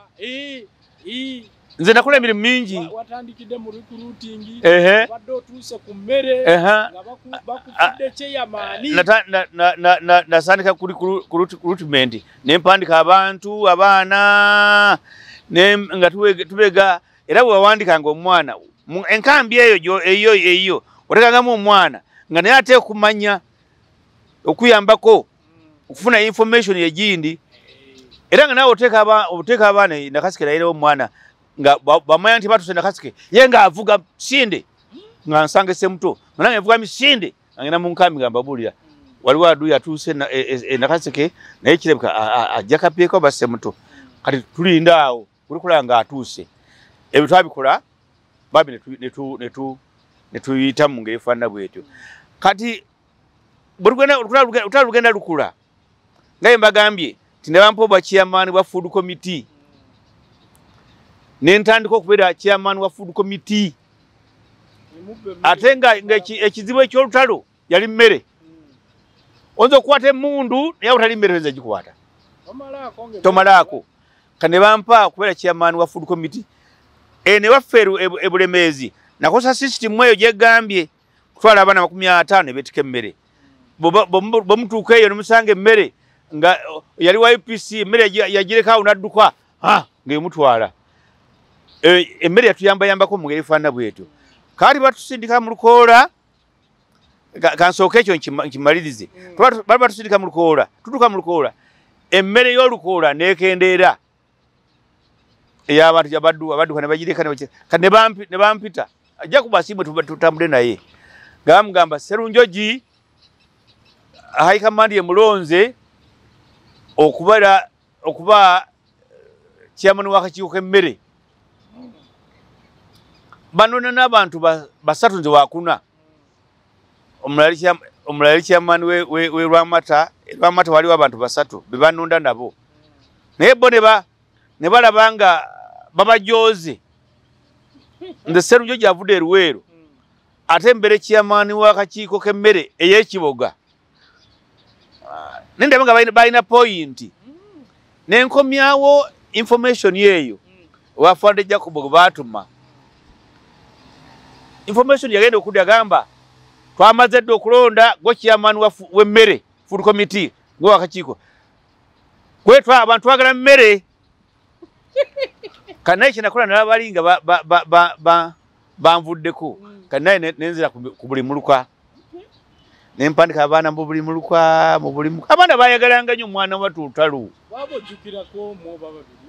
nze nakola emirimu mingi watandikidde mu recruiting ehe obadde otuuse ku mmere nga bakufudde kyeyamaani nasandika ku recruitment ne mpandika abantu abaana nga tubega era bwe wawandikanga omwana enkambi eyo eyo eyo otekangamu omwana nga naye ate okumanya okuyambako okufuna information yegindi era nga nawe oteeka abaana nakasikira era omwana nga bamanya nti batuse Nakaseke ye nga avuga Misinde nga nsange Ssemuto nange avuga Misinde ngena mu nkambi nga mbabulira waliwo adu yatuuse na e Nakaseke naye kirebeka ajja kapieko ba Ssemuto kati tulinda awo kulikola nga atuuse ebyo twabikola babi netu netu netuyita mu ngeri fana bwetyo kati bulugenda utalugenda lukula ngaye mbagambye tinabampo ba chairman wa food committee nentandiko kubera chairman wa food committee atenga ekizibu ekyolutalo yali mmere onzo kwate mundu ya utali mmere weza jikwata tomalako kane bampa kubera chairman wa food committee ene waferu ebulemezi nakosa system mweyo je gambye kutwala abana makumi atano betike mmere bomutuka eyo numusange mmere nga yali wa I P C mmere yagireka unadduka ha nge mutwala e emmere yatuyamba yamba ko mugere fana bwetu kali batusindika mu Lukola kansoke ekyo nkimalirize bali batusindika mu Lukola tutuka mu Lukola emmere yo Lukola nekendeera ya abantu jabaddu abaddu kana bagireka ne bampi ne bampita ajja kubasimwe tutambule naye gamgamba Serunjoji High Command ye mulonze okubala okuba chairman wakakiiko kemmere banona n'abantu basatu nze wakuna omulali chairman we we Lwamata Lwamata waliwo abantu basatu bebanonda nabo naye bo ne balabanga babajoze nze Serunjoji avude Luweero ate mbere chairman wakakiiko kemmere eyekiboga nende banga baina point nenkomyawo information yeyo wafande Jacob batuma information yagenda okudya gamba twamaze ddo okulonda go chairman wa wemmere food committee go wakakiiko kwetwa abantu twagala mmere kanaye kinakola nalabalinga ba ba ba ba banvuddeko kanaye nenzira ku buli muluka nempandika abana mu buli muluka mu buli abana bayagalanga nnyo mwana watu utalu babo jukirako mu baba bibiri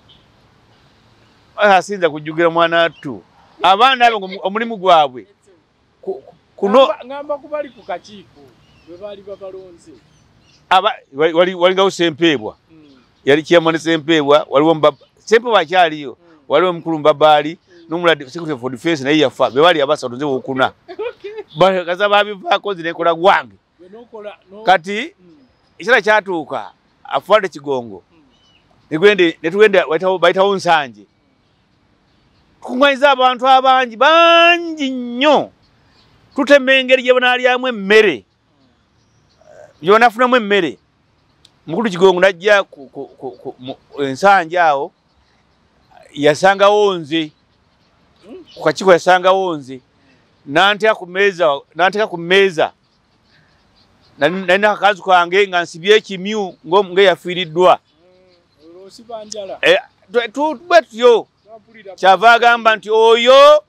ah sinza kujukira mwana atu abana abo omulimu gwabwe kuno ngamba kubali ku kakiiko bwe bali babalonze aba wali walinga usempebwa yali chairman Sempebwa waliwo mbaba Sempebwa kyaliyo waliwo mukulu mbabali n'omuladi secretary for defense naye yafa be bali abasatu nze okuna ba kaza babivako zinekola gwange kati ekira kyatuuka afwade Kigongo nigwende netugende waitawo baitawo nsanje tukungwanyiza abantu abangi bangi nnyo tutemengeri gye banaalyamu emmere gye banafunamu emmere mukulu Kigongo najja ensanje awo yasangawo nze ku kakiiko yasangawo nze nanteka ku meza nanteka ku meza nalina akazu kange nga nsibye ekimyu nge yafiiriddwa osibanjala eh tutyo kyava agamba nti oyo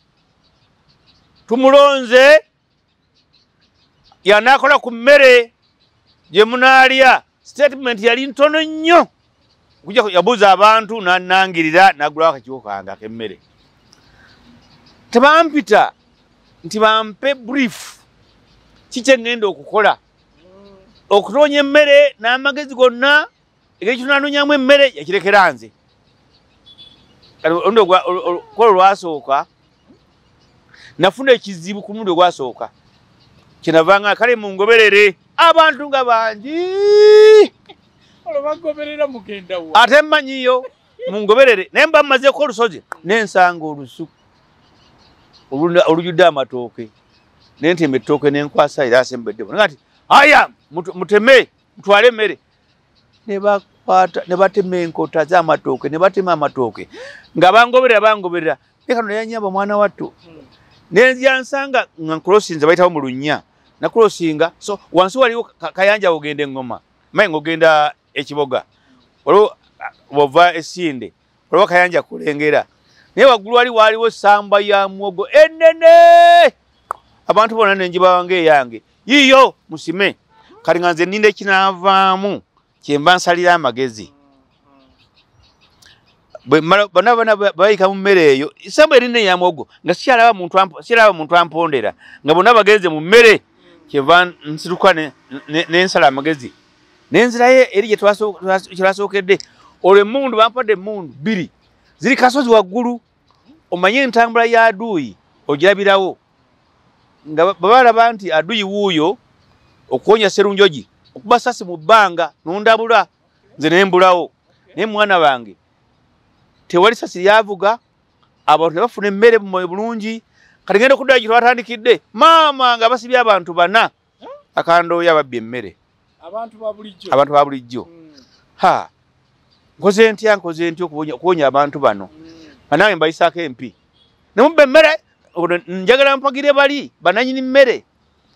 tumulonze yanakola ku mmere gye munaalya statement yali ntono nnyo kujja yabuuza abantu nanangirira nagulawo akakiiko kange ak'emmere tebampita nti bampe brief kiche ngendo okukola okutonya emmere n'amagezi gonna ekitunanonyamu emmere yakirekera nze ondo kola lwasooka nafuna ekizibu ku mulundi ogwasooka kinavanga kale mungoberere abantu nga bangi olobagoberera mugenda wa ate mmanyiyo mungoberere naye mba mmazeeko olusozi nensanga olusu olujudde amatooke nentema ettooke nenkwasa era asembedde ngati aya muteme mutwale emmere ne bakwata ne batema enkota z'amatooke ne batema amatooke nga bangoberera bangoberera leka no yanyamba mwana wattu nenzya nsanga nga nkrosinze bayitawo mu lunnya na crossinga so wansi waliwo kayanja ogenda engoma maye ngogenda ekiboga waliwo wova esinde waliwo kayanja kulengera naye waggulu wali waliwo samba ya mwogo enene abantu bonna nenjiba wange eyange yiyo musime kali nga nze ninde kinaavaamu kyemba nsalira amagezi bwe bana bana bayika mu mmere eyo isamba erine ya mwogo nga sialaba muntu ampo sialaba muntu ampondera nga bonna bagenze mu mmere kivan nsiruka ne n'ensala amagezi n'enzira ye eri gye twasookedde olwo emmundu bampadde emmundu bbiri ziri kasozi waggulu omanye entambula ya aduyi ogirabirawo nga babalaba nti aduyi wuuyo okuwonya Sserunjogi okuba sasi mu bbanga nondabula nze nembulawo naye mwana bange tewali sasi lyavuga abantu bafuna emmere mu moyo bulungi kati ngenda okuddayo gye twatandikidde maama nga basibye abantu bana akandooyo ababbye emmere abantu ba bulijjo abantu ba bulijjo ha nkoze ntya nkoze ntya okuwonya abantu bano banange mbayisaako empi nemubba emmere njagala mpagire bali bananyini mmere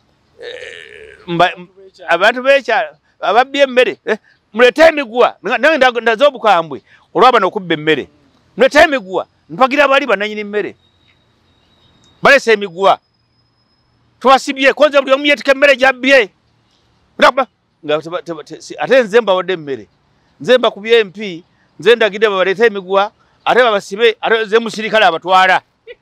abantu bekyala ababbye emmere mulete emiguwa nange ndaze obukambwe olwabana okubba emmere mulete emiguwa mpagira bali bananyini mmere balese emiguwa twasibye konze buli omu yeetika emmere gyabbye ate nze mbawadde emmere nze mbakubye empi nze ndagidde babaleete emiguwa ate babasibe ate ze musirikale abatwala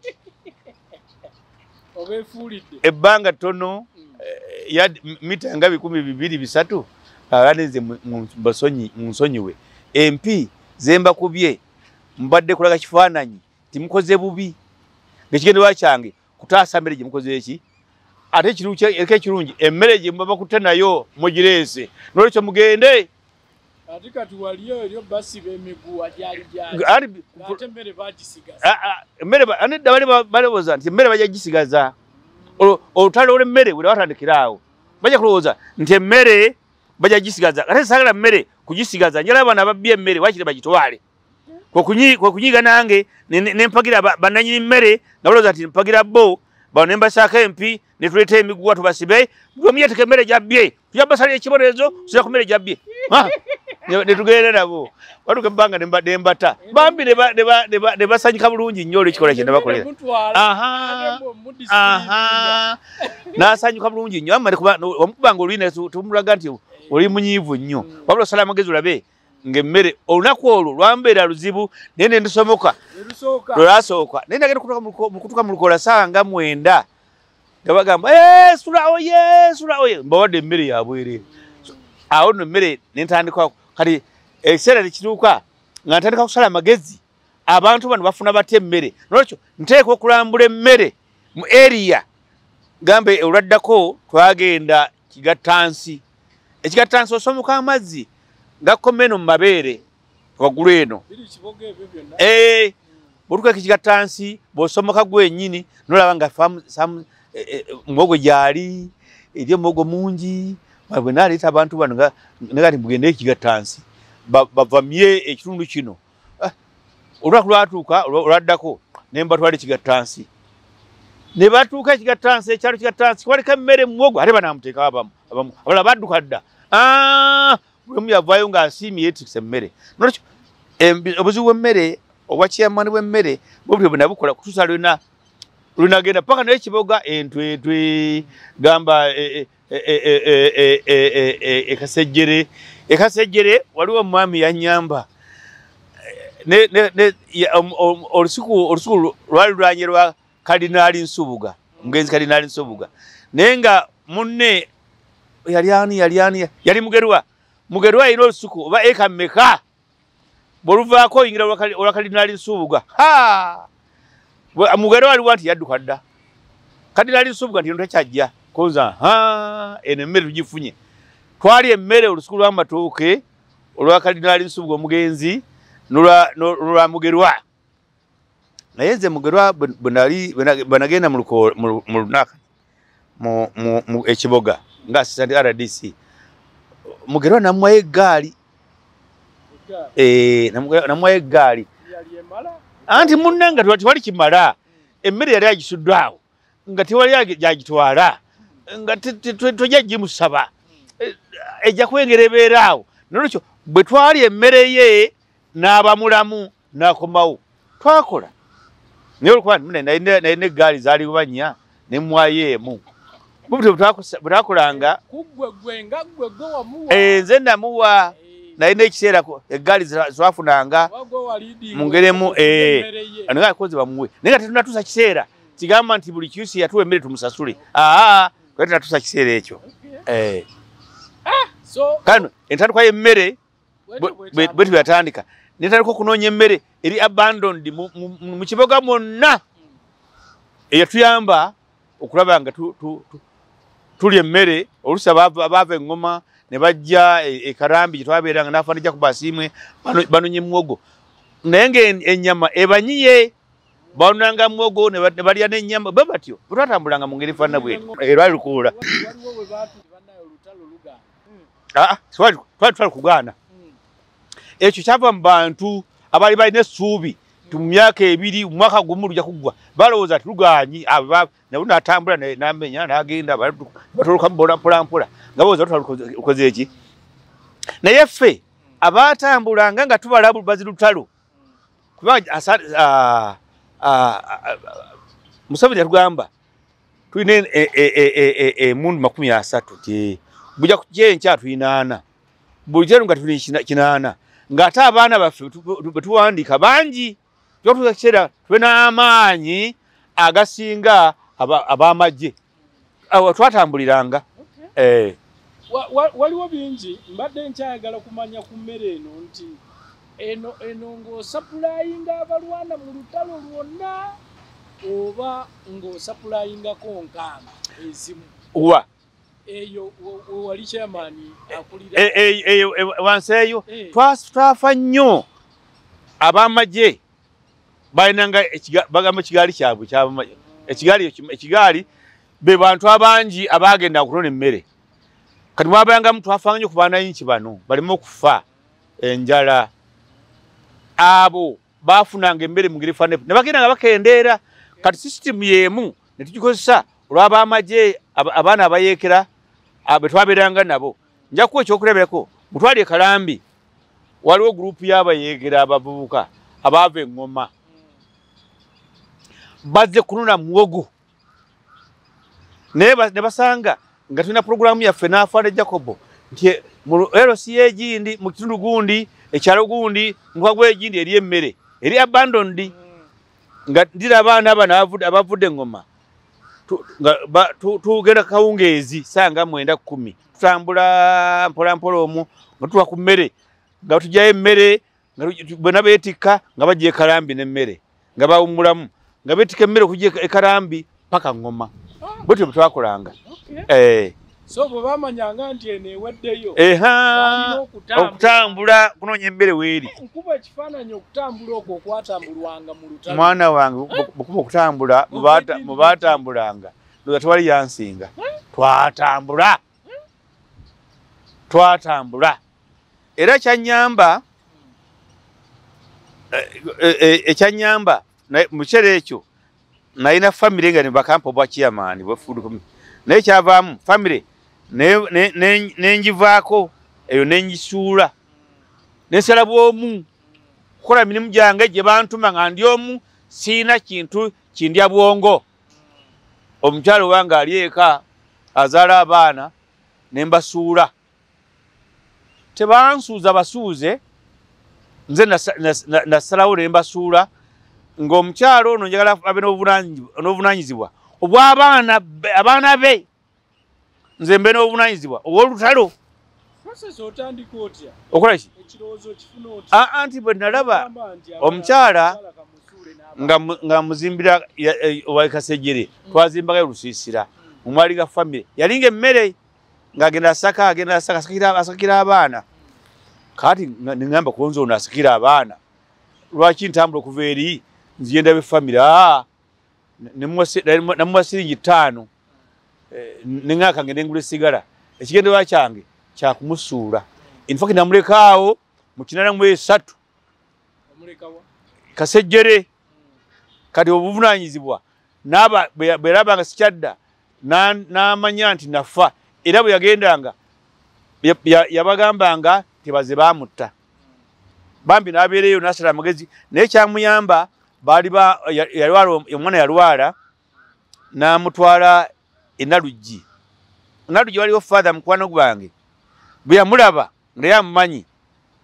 ebbanga ttono ya mita nga bikumi bibiri bisatu aganeze mbasonyi munsonyiwe empi zemba kubye mbadde kulaga kifaananyi timukoze bubi ng'ekigendererwa kyange kutaasa mmere gye mukoze eki ate eriko ekirungi emmere gye mbaba kutte nayo mugireese n'olwekyo mugende ate kati waliyo eryo basiba emiguwa gyali gyali ate emmere bagisigaza emmere bali balowooza nti emmere bajja gisigaza olutalo olw'emmere bwe lwatandikiraawo bajja kulowooza nti emmere bajja gisigaza ate saagala mmere kugisigaza njala abana ababbye emmere wakiri bagitwale kwekunyiiga nange nempagira bananyini mmere nga balowooza nti mpagira bo bano nembasaako empi netuleeta emiguwa tubasibe omu yeeteka emmere gyabbye tujja basala ekibonerezo tuza ku mmere gyabbye netugenda nabo watuka ebbanga nembata bambi ne basanyuka bulungi nnyo olwekikola kye nabakolera n'asanyuka bulungi nnyo omukubanga olwina tumulaga nti oli munyiivu nnyo wabula osala amagezi olabe ng'emmere olunaku olwo lwambeera luzibu naye ne ndisomoka lwelwasooka naye nagenda mukutuka mu lukola saawa nga mwenda nga bagamba sulawo ye sulawo ye mbawadde emmere yabwerere awo nno emmere nentandika kati ekiseera tekituuka nga ntandika kusala amagezi abantu bano bafuna batya emmere nolwekyo nteeka okulambula emmere mu eriya gambe olwaddako twagenda kigattansi ekigattansi osomuka amazzi gakoma eno mu mabeere waggulu eno bwotukweka ekigattansi bw'osomoka gwennyini nolaba nga muwogo gyali eri omuwogo mungi bwe naleeta abantu bano negati mugende ekigattansi bavamye ekitundu kino olunaku lwatuuka olwaddako ne mbatwala ekigattansi ne batuuka ekigattansi ekyalo kigattansi kiwaliko emmere muwogo ate banamuteeka abamu abalala badduka dda buli omu yavaayo ng'asiimye yeetikisa emmere nolwekyo obuzibu bw'emmere obwakiyamani bw'emmere bwebutyo bwe nabukola kutuusa lwena lwenagenda paka naye kiboga entwetwe gamba ekasejjere ekasejjere waliwo omwami yannyamba olusuku lwali lwanye lwa Kadinaali Nsubuga mugenzi Kadinaali Nsubuga naye nga munne yali ani yali ani yali Mugerwa Mugerwa alina olusuku oba eka mmeka bw'oluvaako oyingira olwa Kadinaali Nsubuga Mugerwa aliwo nti yadduka dda Kadinaali Nsubuga nti eno tekyajja koza eno emmere tugifunye twali emmere olusuku lw'amatooke olwa Kadinaali Nsubuga omugenzi n'olwa Mugerwa naye nze Mugerwa bwe nagenda mu lunaka mu ekiboga ng'assistant R D C Mugerwa namuwayo eggaali namuwayo eggaali anti munne nga tewali kimala emmere yali agisuddwawo nga tewali gyagitwala nga tojja gimusaba ejja kwengera ebeeraawo nolwekyo bwe twali emmere ye n'aba mulamu n'akomawo twakola naye olwokuba nalina eggaali zaali banya ne muwayo emu bwe twakolanga nze namuwa naye n'ekiseera eggaali zwafunanga mungeremu nga kozi bamuwe naye nga tetunatuusa kiseera kigamba nti buli kyusi yatuwa emmere tumusasule aa kale tunatuusa kiseera ekyo kano entandikwa y'emmere bwe tuyatandika netandika okunoonya emmere eri abandoned mu kibuga mwonna eyatuyamba okulaba nga tulya emmere oluusi abaava eŋŋoma ne bajja ekarambi gyetwabeeranga n'afaanijja ku basiimwe banonye muwogo naye ng'ennyama ebanyiye baonanga muwogo ne balya n'ennyama bwe batyo bwe twatambulanga mu ngeri faana bwetu lwali lukuula twali twali kugaana ekyo kyava mu bantu abaali balina essuubi mu myaka ebiri mu mwaka gumu lujja kuggwa balowooza nti lugaanyi nabo n'atambula n'amenya n'agenda batoloka mpolampola nga balowooza twalukoze eki naye ffe abaatambulanga nga tubala bazi lutalo kubanga Museveni yatugamba tulina emundu makumi asatu ti bujja kukyenkya tulina ana buli kyero nga tulina kinaana ng'ate abaana baffe bwe tuwandiika bangi kyotuuza kiseera tube n'amaanyi agasinga ab'amagye twatambuliranga. Waliwo bingi mbadde nkyayagala kumanya ku mmere eno nti eno eno ng'osapulayinga abalwana mu lutalo lwonna oba ng'osapulayingako nkaaga ezimu wa eyo wali chairman akulira eyo wansi eyo twafa nnyo ab'amagye balinanga bagamba ekigaali kyabwe ekigaali ekigaali be bantu abangi abaagenda okunona emmere kati mwabayangamu twafanga nnyo ku baanayinki bano baleme okufa enjala abo baafunanga emmere mu ngeri faana ne bagenda nga bakendeera kati sisitimu y'emu ne tugikozesa olw'ab'amagye abaana abayeekera be twabeeranga nabo nja kuwa ekyokulabirako mutwali ekalambi waliwo gurupu y'abayeekera abavubuka abaava eŋŋoma bazze kunona muwogo naye ne basanga nga tulina puroguramu yaffe n'afaana Jacobo nti mu L C A egindi mu kitundu gundi ekyalo gundi mukagwa egindi eri emmere eri abandoned nga ndira abaana abana abavudde eŋŋoma tugenda kawungeezi sanga mwenda kumi tutambula mpola mpola omwo nga tuwa ku mmere nga tujjayo emmere bonna beetikka nga bajja ekalambi n'emmere nga bawummulamu nga beetikka emmere okujja ekalambi paka ŋŋoma bwetyo bwe twakolanga. So bwe bamanyanga nti eno eweddeyo okutambula kunoonya emmere weeri nkuba ekifaananyi okutambula okwo okwatambulwanga mu lutalo mwana wange bukuba okutambula mu baatambulanga ndoza tewali yansinga twatambula twatambula era ekyanyamba ekyanyamba mu kiseera ekyo nalina famire nga ne bakampa obwa chairman bwefuudu naye kyavaamu famire nenjivaako eyo nenjisuula nensala bwomu kukola mirimu gyange gye bantuma nga ndi omu siina kintu kindya bwongo omukyalo wange ali eka azaala abaana nembasuula tebansuuza basuuze nze nasalawo nembasuula ng'omukyalo ono njagala abe n'obuvunaanyizibwa obw'abaana abaana be nze mbe n'obuvunaanyizibwa obw'olutalo okola ki anti bwe nalaba omukyala nga muzimbira owa Kasejjere twazimbagayo lusiisira mu mwali ga famire yalinga emmere ng'agenda asaka agenda asaka asakira abaana kati ningamba konzo ono asakira abaana lwaki ntambula okuva eri nziyenda be famire namuwa siringi ttaano nengaka ngende ngula esigala ekigendererwa kyange kyakumusuula infact namulekaawo mu kinana mu esatu Kasejjere kati obuvunaanyizibwa bwe yalabanga sikyadda n'amanya nti nafa era bwe yagendanga yabagambanga tebaze baamutta bambi n'abeereyo n'asala amagezi naye kyamuyamba baali omwana yalwala n'amutwala enaluggi enaluggi waliwo father mukwano gwange bwe yamulaba nga yamumanyi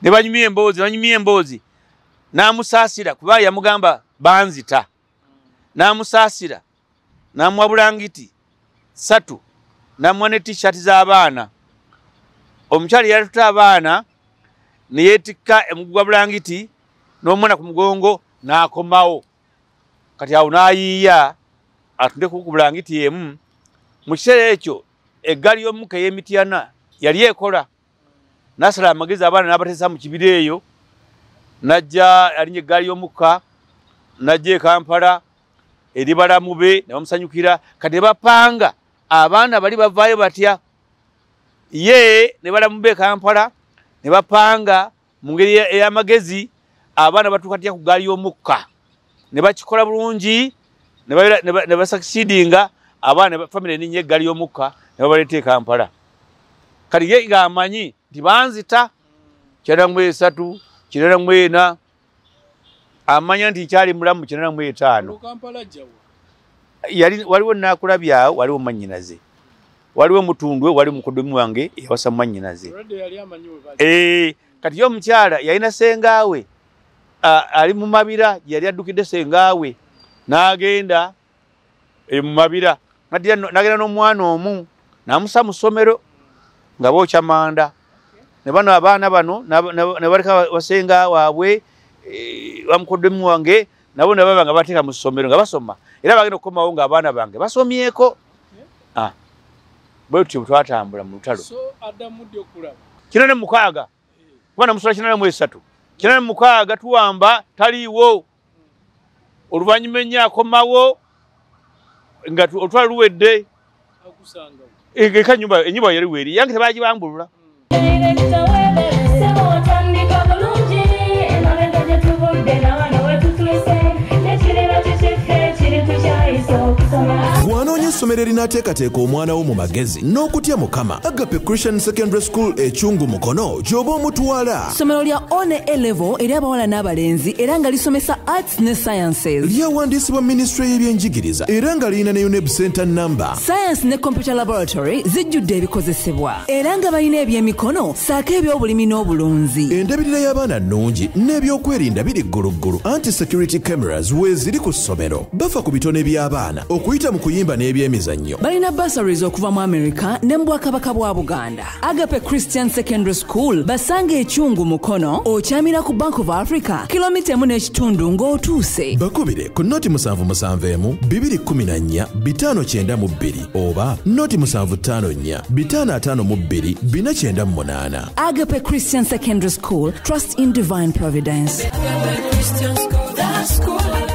ne banyumya emboozi banyumya emboozi n'amusaasira kuba yamugamba banzita n'amusaasira n'amuwa bulangiti ssatu n'amuwa ne t-shirt z'abaana omukyala yatuta abaana ne yeetikka emugwa bulangiti n'omwana ku mugongo n'akomawo kati awo n'ayiiya atunde ku bulangiti emu mu kiseera ekyo eggaali y'omukka ey'emityana yali ekola n'asala amagezi abaana n'abateesa mu kibira eyo najja alinnya eggaali y'omukka najja e Kampala eri balamu be ne bamusanyukira kati ne bapanga abaana bali bavaayo batya ye ne balamu be e Kampala ne bapanga mu ngeri ey'amagezi abaana batuuka tya ku ggaali y'omukka ne bakikola bulungi ne basakisiidinga abaana famire erinnya eggaali y'omukka ne babaleeta e Kampala kati ye ng'amanyi nti banzita kyenda mu esatu kyenda mu ena amanya nti nkyali mulamu kyenda mu etaano yali waliwo naakulabyawo waliwo mannyinaze waliwo mutundwe wali mukoddomi wange yawasa mannyinaze ee kati yo omukyala yalina sengaawe ali mu mabira yali addukidde sengaawe n'agenda mu mabira n'agenda n'omwana omu n'amusa mu ssomero nga bookya manda ne bano abaana bano ne baleka wasenga waabwe bamukoddomi wange nabo ne baba nga bateeka mu ssomero nga basoma era bagenda okukomawo ng'abaana bange basomyeko bwe tutyo bwe twatambula mu lutalo kina ne mukaaga kuba namusula kina mu esatu kina ne mukaaga tuwamba taliiwo oluvannyuma ennyo akomawo nga olutwala luwedde eka ennyumba ennyumba yali weeri yange tebagibambulula bw'anoonya essomero erinaateekateeka omwana wo mu magezi n'okutya mukama Agape Christian Secondary School ekyungu mukono gy'oba omutwala. Ssomero lya one A level eri abawala n'abalenzi era nga lisomesa arts ne sciences. Lyawandiisibwa minisitule y'ebyenjigiriza era nga lirina ne U N E B center number. Science ne computer laboratory zijjudde ebikozesebwa era nga balina ebyemikono saako eby'obulimi n'obulunzi. Endabirira y'abaana nnungi n'ebyokwerinda biri gguluggulu. Anti-security cameras weeziri ku ssomero. Bafa ku bitone by'abaana okuyita mu kuyimba n'ebyemizannyo. Balina bursaries okuva mu America ne mu Bwakabaka bwa Buganda. Agape Christian Secondary School basanga ekyungu mukono okyamira ku Bank of Africa kilomita emu n'ekitundu ng'otuuse. Bakubire ku noti musanvu musanvu emu bibiri kkumi na nnya bitaano kyenda mu bbiri oba noti musanvu ttaano nnya bitaano ataano mu bbiri bina kyenda mu munaana. Agape Christian Secondary School, trust in divine providence. Agape Christian School, that's school.